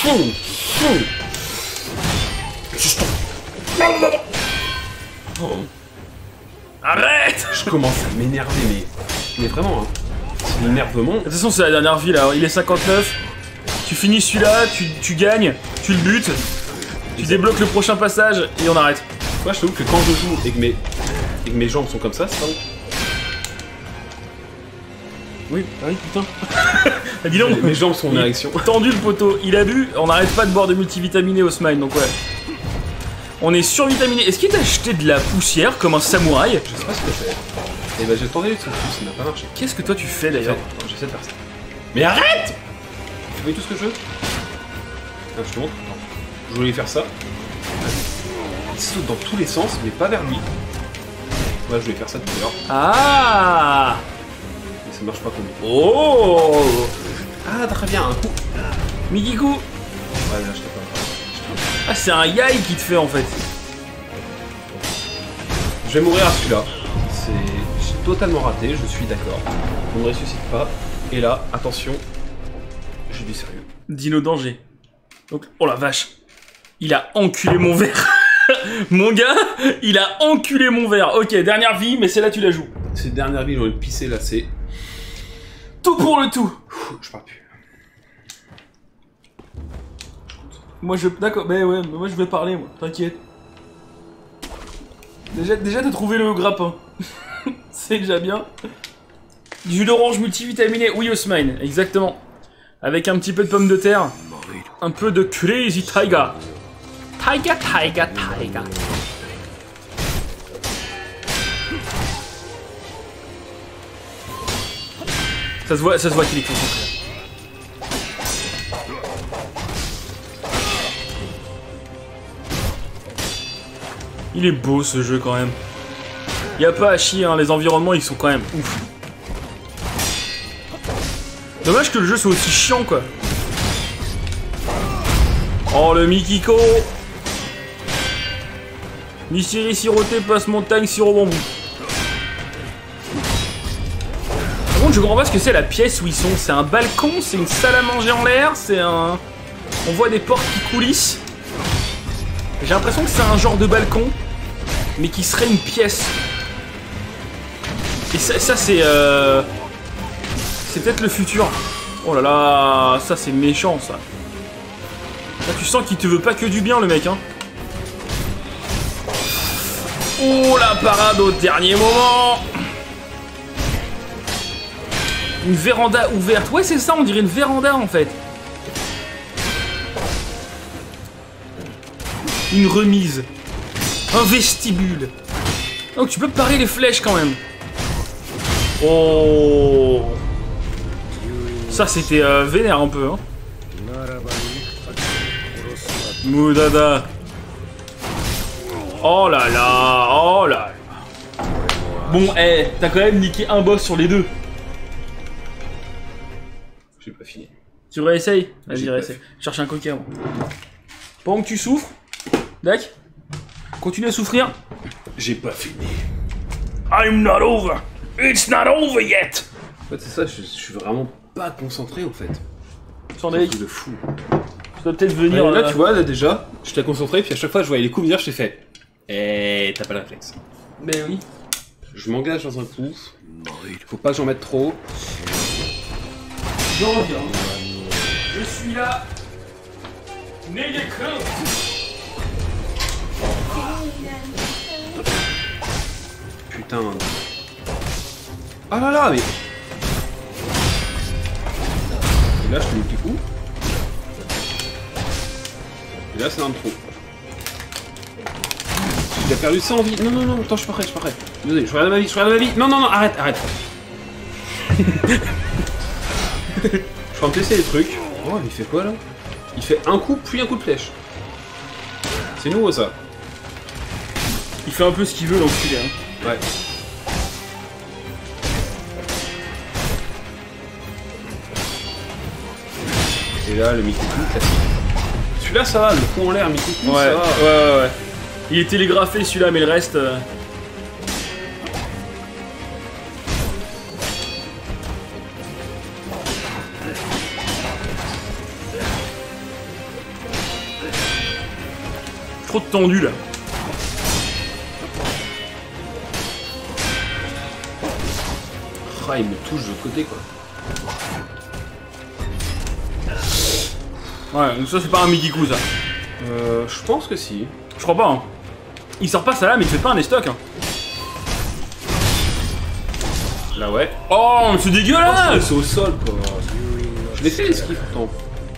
Oh. Arrête!
Je commence à m'énerver, mais. Mais vraiment, hein. C'est l'énervement.
De toute façon c'est la dernière vie là, il est cinquante-neuf. Tu finis celui-là, tu, tu gagnes, tu le butes, tu débloques le prochain passage et on arrête.
Moi, je t'avoue que quand je joue et que mes, et que mes jambes sont comme ça, c'est pas bon.
Oui, ah oui putain. Ah, dis donc,
Mes jambes sont en érection.
tendu le poteau, il a bu, on n'arrête pas de boire de multivitaminé au smile donc ouais. On est survitaminé. Est-ce qu'il t'a acheté de la poussière comme un samouraï?
Je sais pas ce que t'as fait. Et bah, j'ai tenté le truc, ça n'a pas marché.
Qu'est-ce que toi tu fais d'ailleurs?
Attends, j'essaie de faire ça. Mais arrête! Tu vois tout ce que je veux? Ah, je te montre. Attends. Je voulais faire ça. Il saute dans tous les sens, mais pas vers lui. Moi, je voulais faire ça tout à l'heure,
Ah!
mais ça marche pas comme il faut.
Oh!
Ah, très bien, un coup.
Mikiku!
Ouais, là, je t'ai pas.
Ah, c'est un yai qui te fait en fait.
Je vais mourir à celui-là. C'est. J'ai totalement raté, je suis d'accord. On ne ressuscite pas. Et là, attention, j'ai du sérieux.
Dino danger. Donc, oh la vache. Il a enculé mon verre. Mon gars, il a enculé mon verre. Ok, dernière vie, mais c'est là tu la joues.
Ces dernières villes, j'ai envie de pisser là, c'est.
Tout pour le tout.
Je parle plus.
Moi je... D'accord, mais ouais, mais moi je vais parler, moi. T'inquiète. Déjà, déjà t'as trouvé le grappin. C'est déjà bien. Du jus d'orange multivitaminé, oui Osmine, exactement. Avec un petit peu de pommes de terre. Un peu de Crazy Taiga. Taiga, Taiga, Taiga. Ça se voit, ça se voit qu'il est concentré. Il est beau ce jeu quand même. Y a pas à chier, hein, les environnements ils sont quand même ouf. Dommage que le jeu soit aussi chiant quoi. Oh le Mikiko. Nishiri siroté, passe montagne, sirop bambou. Par contre je comprends pas ce que c'est la pièce où ils sont. C'est un balcon, c'est une salle à manger en l'air, c'est un... On voit des portes qui coulissent. J'ai l'impression que c'est un genre de balcon, mais qui serait une pièce. Et ça, ça c'est... Euh... C'est peut-être le futur. Oh là là, ça c'est méchant ça. Là, tu sens qu'il te veut pas que du bien le mec hein. Oh la parade au dernier moment. Une véranda ouverte. Ouais c'est ça, on dirait une véranda en fait. Une remise. Un vestibule. Donc tu peux parer les flèches quand même. Oh. Ça c'était euh, vénère un peu hein. Moudada. Oh là là. Oh là là. Bon eh, t'as quand même niqué un boss sur les deux.
J'ai pas fini.
Tu réessayes? Vas-y
J'ai pas
réessaye. Cherche un coca moi. Pendant que tu souffres. D'accord? Continue à souffrir.
J'ai pas fini.
I'm not over. It's not over yet.
En fait, c'est ça, je, je suis vraiment pas concentré en fait.
Sans
C'est un
deck.
truc de fou.
Tu dois peut-être venir.
Ouais, là,
euh,
tu vois, là déjà, j'étais concentré, puis à chaque fois, je voyais les coups venir, je t'ai fait. Eh, t'as pas le réflexe.
Ben oui.
Je m'engage dans un coup. Faut pas que j'en mette trop.
Je reviens. Je suis là. N'ayez crainte.
Putain. Ah là là, mais... Et là, je fais le petit coup. Et là, c'est un trou. J'ai perdu cent vies. Non, non, non, attends, je suis pas prêt, je suis pas prêt. Désolé, je regarde ma vie, je regarde ma vie. Non, non, non, arrête, arrête. Je suis en train de tester les trucs. Oh, il fait quoi là? Il fait un coup, puis un coup de flèche. C'est nouveau ça.
Il fait un peu ce qu'il veut, l'enculé. Hein.
Ouais. Et là, le Mickey classique. Celui-là, ça va, le coup en l'air, Mickey
ouais,
ça va.
Ouais, ouais, ouais. Il est télégraphé celui-là, mais le reste... Euh... Trop de tendu là.
Ah, il me touche de côté quoi.
Ouais, donc ça c'est pas un Mikiku ça.
Euh, je pense que si.
Je crois pas. Hein. Il sort pas ça là, mais il fait pas un estoc. Hein.
Là ouais.
Oh, c'est dégueulasse.
Oh, c'est au sol quoi. Je l'ai fait l'esquive pourtant.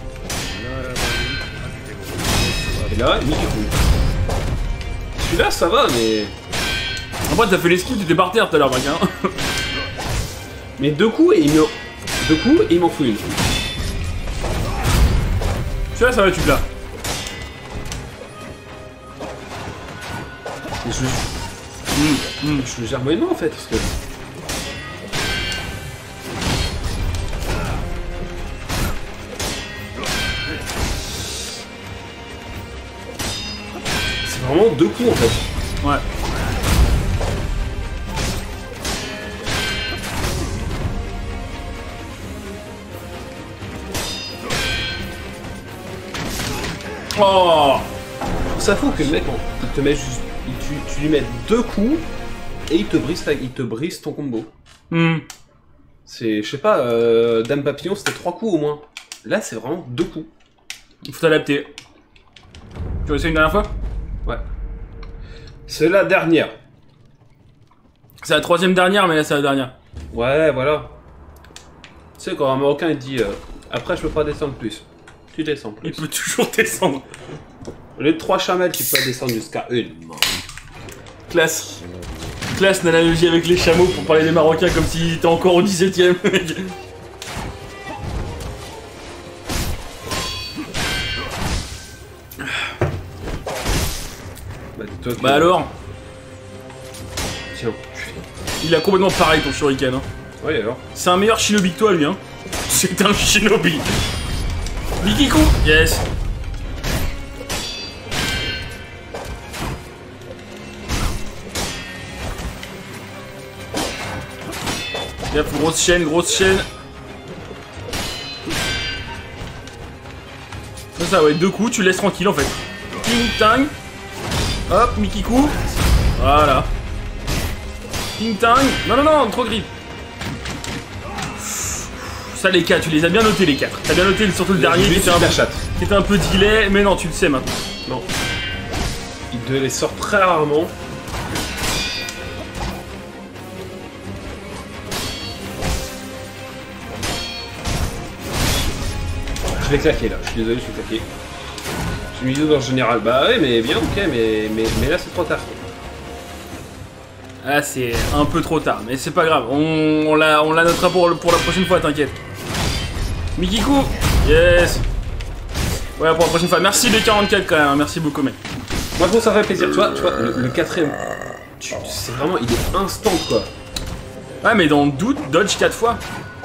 Et là, Mikiku. Celui-là ça va mais...
Après t'as fait l'esquive, t'étais par terre tout à l'heure mec hein.
Mais deux coups et il me... Deux coups et il m'en fout une.
Celui-là ça va tu là.
Mais je... Mmh, mmh, je le gère moyennement en fait parce que... C'est vraiment deux coups en fait.
Ouais. Oh,
Ça fout que le mec, il te met juste, il- tu, tu lui mets deux coups et il te brise, ta- il te brise ton combo.
hmm.
C'est, je sais pas, euh, Dame Papillon c'était trois coups au moins. Là c'est vraiment deux coups.
Il faut t'adapter. Tu veux essayer une dernière fois?
Ouais. C'est la dernière.
C'est la troisième dernière, mais là c'est la dernière.
Ouais, voilà. Tu sais quand un Marocain il dit, euh, après je peux pas descendre plus. Tu descends plus.
Il peut toujours descendre.
Les trois chamelles qui peuvent descendre jusqu'à une.
Classe. Classe l'analogie avec les chameaux pour parler des Marocains comme s'ils étaient encore au dix-septième.
Bah dis-toi que...
Bah alors,
Tiens.
il a complètement pareil ton shuriken. Hein.
Ouais alors.
C'est un meilleur shinobi que toi lui. Hein. C'est un shinobi. Mikiku. Yes. Yep, grosse chaîne, grosse chaîne. C'est ça, ouais, deux coups, tu laisses tranquille en fait. Ting tang. Hop, Mikiku. Voilà. Ting tang. Non, non, non, trop grip. Ça, les quatre, tu les as bien notés les quatre. T'as bien noté surtout le dernier qui était, un,
la chatte.
qui était un peu delay, mais non, tu le sais maintenant.
Non. Il te les sort très rarement. Je l'ai claqué là, je suis désolé, je suis claqué. J'ai mis deux en général. Bah ouais, mais bien, ok, mais, mais, mais là c'est trop tard.
Ah, c'est un peu trop tard, mais c'est pas grave. On, on la on la notera pour, pour la prochaine fois, t'inquiète. Mikiku. Yes. Ouais, pour la prochaine fois. Merci B quarante-quatre quand même, hein. Merci beaucoup, mec.
Moi, bon, ça fait plaisir. Tu vois, tu vois le, le quatrième, tu- c'est vraiment, il est instant quoi.
Ouais, mais dans le doute, dodge quatre fois.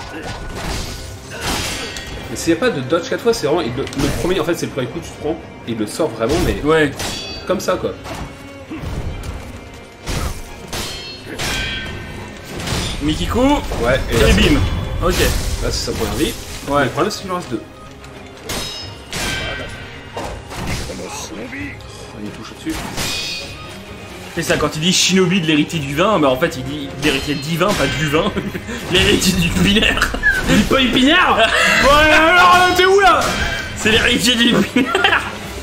Mais s'il n'y a pas de dodge quatre fois, c'est vraiment. il- le, le premier, en fait, c'est le premier coup que tu te prends. Et il le sort vraiment, mais
Ouais.
comme ça quoi.
Mikiku.
Ouais, et là,
Et
c'est-
bim. Ok.
là c'est sa première vie.
Ouais.
Le problème, c'est qu'il en reste deux. Oh, il touche au-dessus.
C'est ça, quand il dit Shinobi de l'héritier du vin, bah en fait il dit l'héritier divin, pas du vin. L'héritier du binaire.
Il dit pas épinard. Ouais, alors t'es où là?
C'est l'héritier du binaire.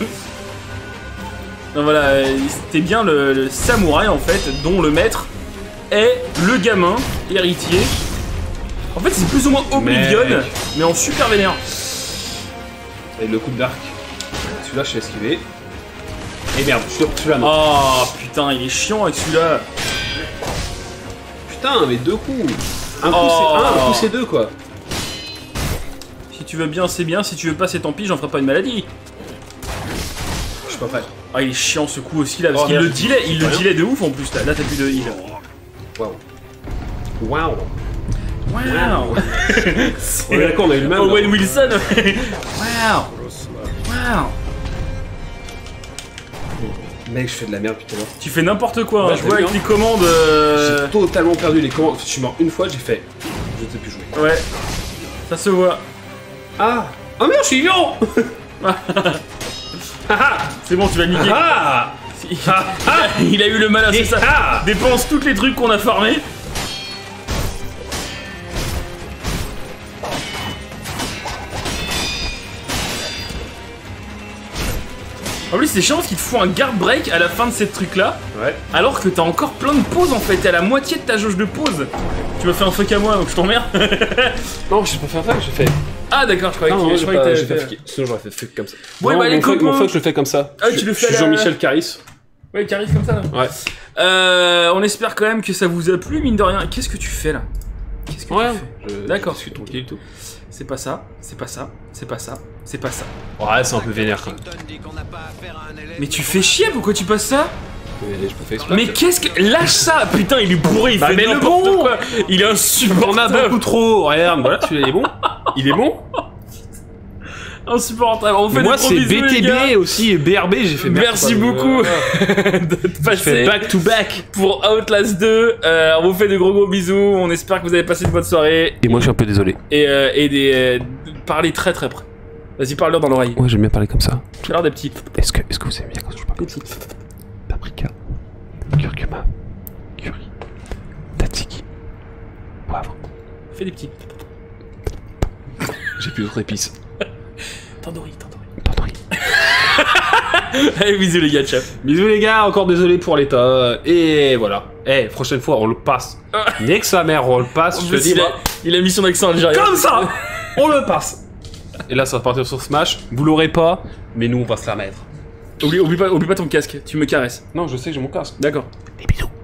Donc voilà, euh, c'était bien le, le samouraï en fait, dont le maître est le gamin héritier. En fait c'est plus ou moins Oblivion,
Mec.
mais en super vénère.
Et le coup d'arc. Celui-là, je fais esquiver. Et merde, celui-là non.
Oh putain, il est chiant avec celui-là.
Putain, mais deux coups. Un coup
Oh.
c'est un, un coup c'est deux quoi.
Si tu veux bien, c'est bien. Si tu veux pas, c'est tant pis, j'en ferai pas une maladie.
Je suis pas prêt.
Ah, il est chiant ce coup aussi là, parce
Oh,
qu'il
merde,
le delay, il le
rien.
delay de ouf en plus là. Là, t'as plus de heal.
Waouh. Waouh.
Waouh!
On est d'accord, on a eu le même.
Owen Wilson! Waouh! Waouh!
Mec, je fais de la merde putain.
Tu fais n'importe quoi, hein.
Ouais,
Je
t'as
vois
vu,
avec
hein.
les commandes. euh,
J'ai totalement perdu les commandes. Je suis mort une fois, j'ai fait. Je ne sais plus jouer.
Ouais, ça se voit.
Ah. Oh merde, je suis vivant.
C'est bon, tu vas niquer.
Ah.
Il a, il a eu le malin, c'est ça.
Ah.
Dépense tous les trucs qu'on a farmés. En plus, c'est chiant parce qu'il te fout un guard break à la fin de ces trucs là.
Ouais.
Alors que t'as encore plein de pauses en fait, t'es à la moitié de ta jauge de pause. Tu m'as fait un fuck à moi donc je t'emmerde.
Non, j'ai pas fait un fuck, j'ai fait.
Ah d'accord, je croyais
Non,
que,
non,
je
j'ai
croyais
pas,
que
j'ai
t'avais
pas
fait.
fucké. Sinon j'aurais fait fuck comme ça.
Ouais,
Non,
bah, les
mon, fuck,
copains.
mon fuck, je le fais comme ça.
Ah,
Je-
tu le
je
fais à
suis
la-
Jean-Michel Caris.
Ouais, qui arrive comme ça là.
Ouais.
Euh, on espère quand même que ça vous a plu, mine de rien. Qu'est-ce que tu fais là? Qu'est-ce que
Ouais.
tu fais?
Je-
D'accord.
Je suis tranquille et tout.
C'est pas ça, c'est pas ça, c'est pas ça, c'est pas ça.
Ouais, c'est un peu vénère quand même.
Mais tu fais chier, pourquoi tu passes ça?
Mais je peux faire exprès.
Mais qu'est-ce que... Lâche ça! Putain, il est bourré, il
Bah,
fait
mais le
n'importe
bon.
quoi. Il est
On a
insupportable.
beaucoup trop. Regarde, voilà, celui-là il est bon. Il est bon.
Insupportable. On fait
Moi
des gros
c'est
bisous, les gars.
B T B aussi et B R B, j'ai fait merde,
Merci
quoi.
beaucoup
Euh,
de
Je fais
passer
back to back.
pour Outlast deux. Euh, on vous fait de gros gros bisous. On espère que vous avez passé une bonne soirée.
Et moi, je suis un peu désolé.
Et, euh, et des, euh, parlez très très près. Vas-y, parle-leur dans l'oreille.
Ouais, j'aime bien parler comme ça.
Tu as l'air des petits.
Est-ce que, est-ce que vous aimez bien quand je parle
Des
comme ça?
petits.
Paprika, curcuma, curry, tzatziki, poivre.
Fais des petits.
J'ai plus d'autres épices.
Tandoori, tandoori.
Tandoori.
Allez, bisous les gars, ciao.
Bisous les gars, encore désolé pour l'état. Et voilà. Eh, prochaine fois on le passe. Dès que sa mère on le passe,
En
je te
plus,
dis
il, a,
moi.
il a mis son accent algérien.
Comme ça, on le passe. Et là ça va partir sur Smash. Vous l'aurez pas, mais nous on va se la mettre.
Oublie, oublie, pas, oublie pas ton casque, tu me caresses.
Non, je sais que j'ai mon casque.
D'accord.
Des bisous.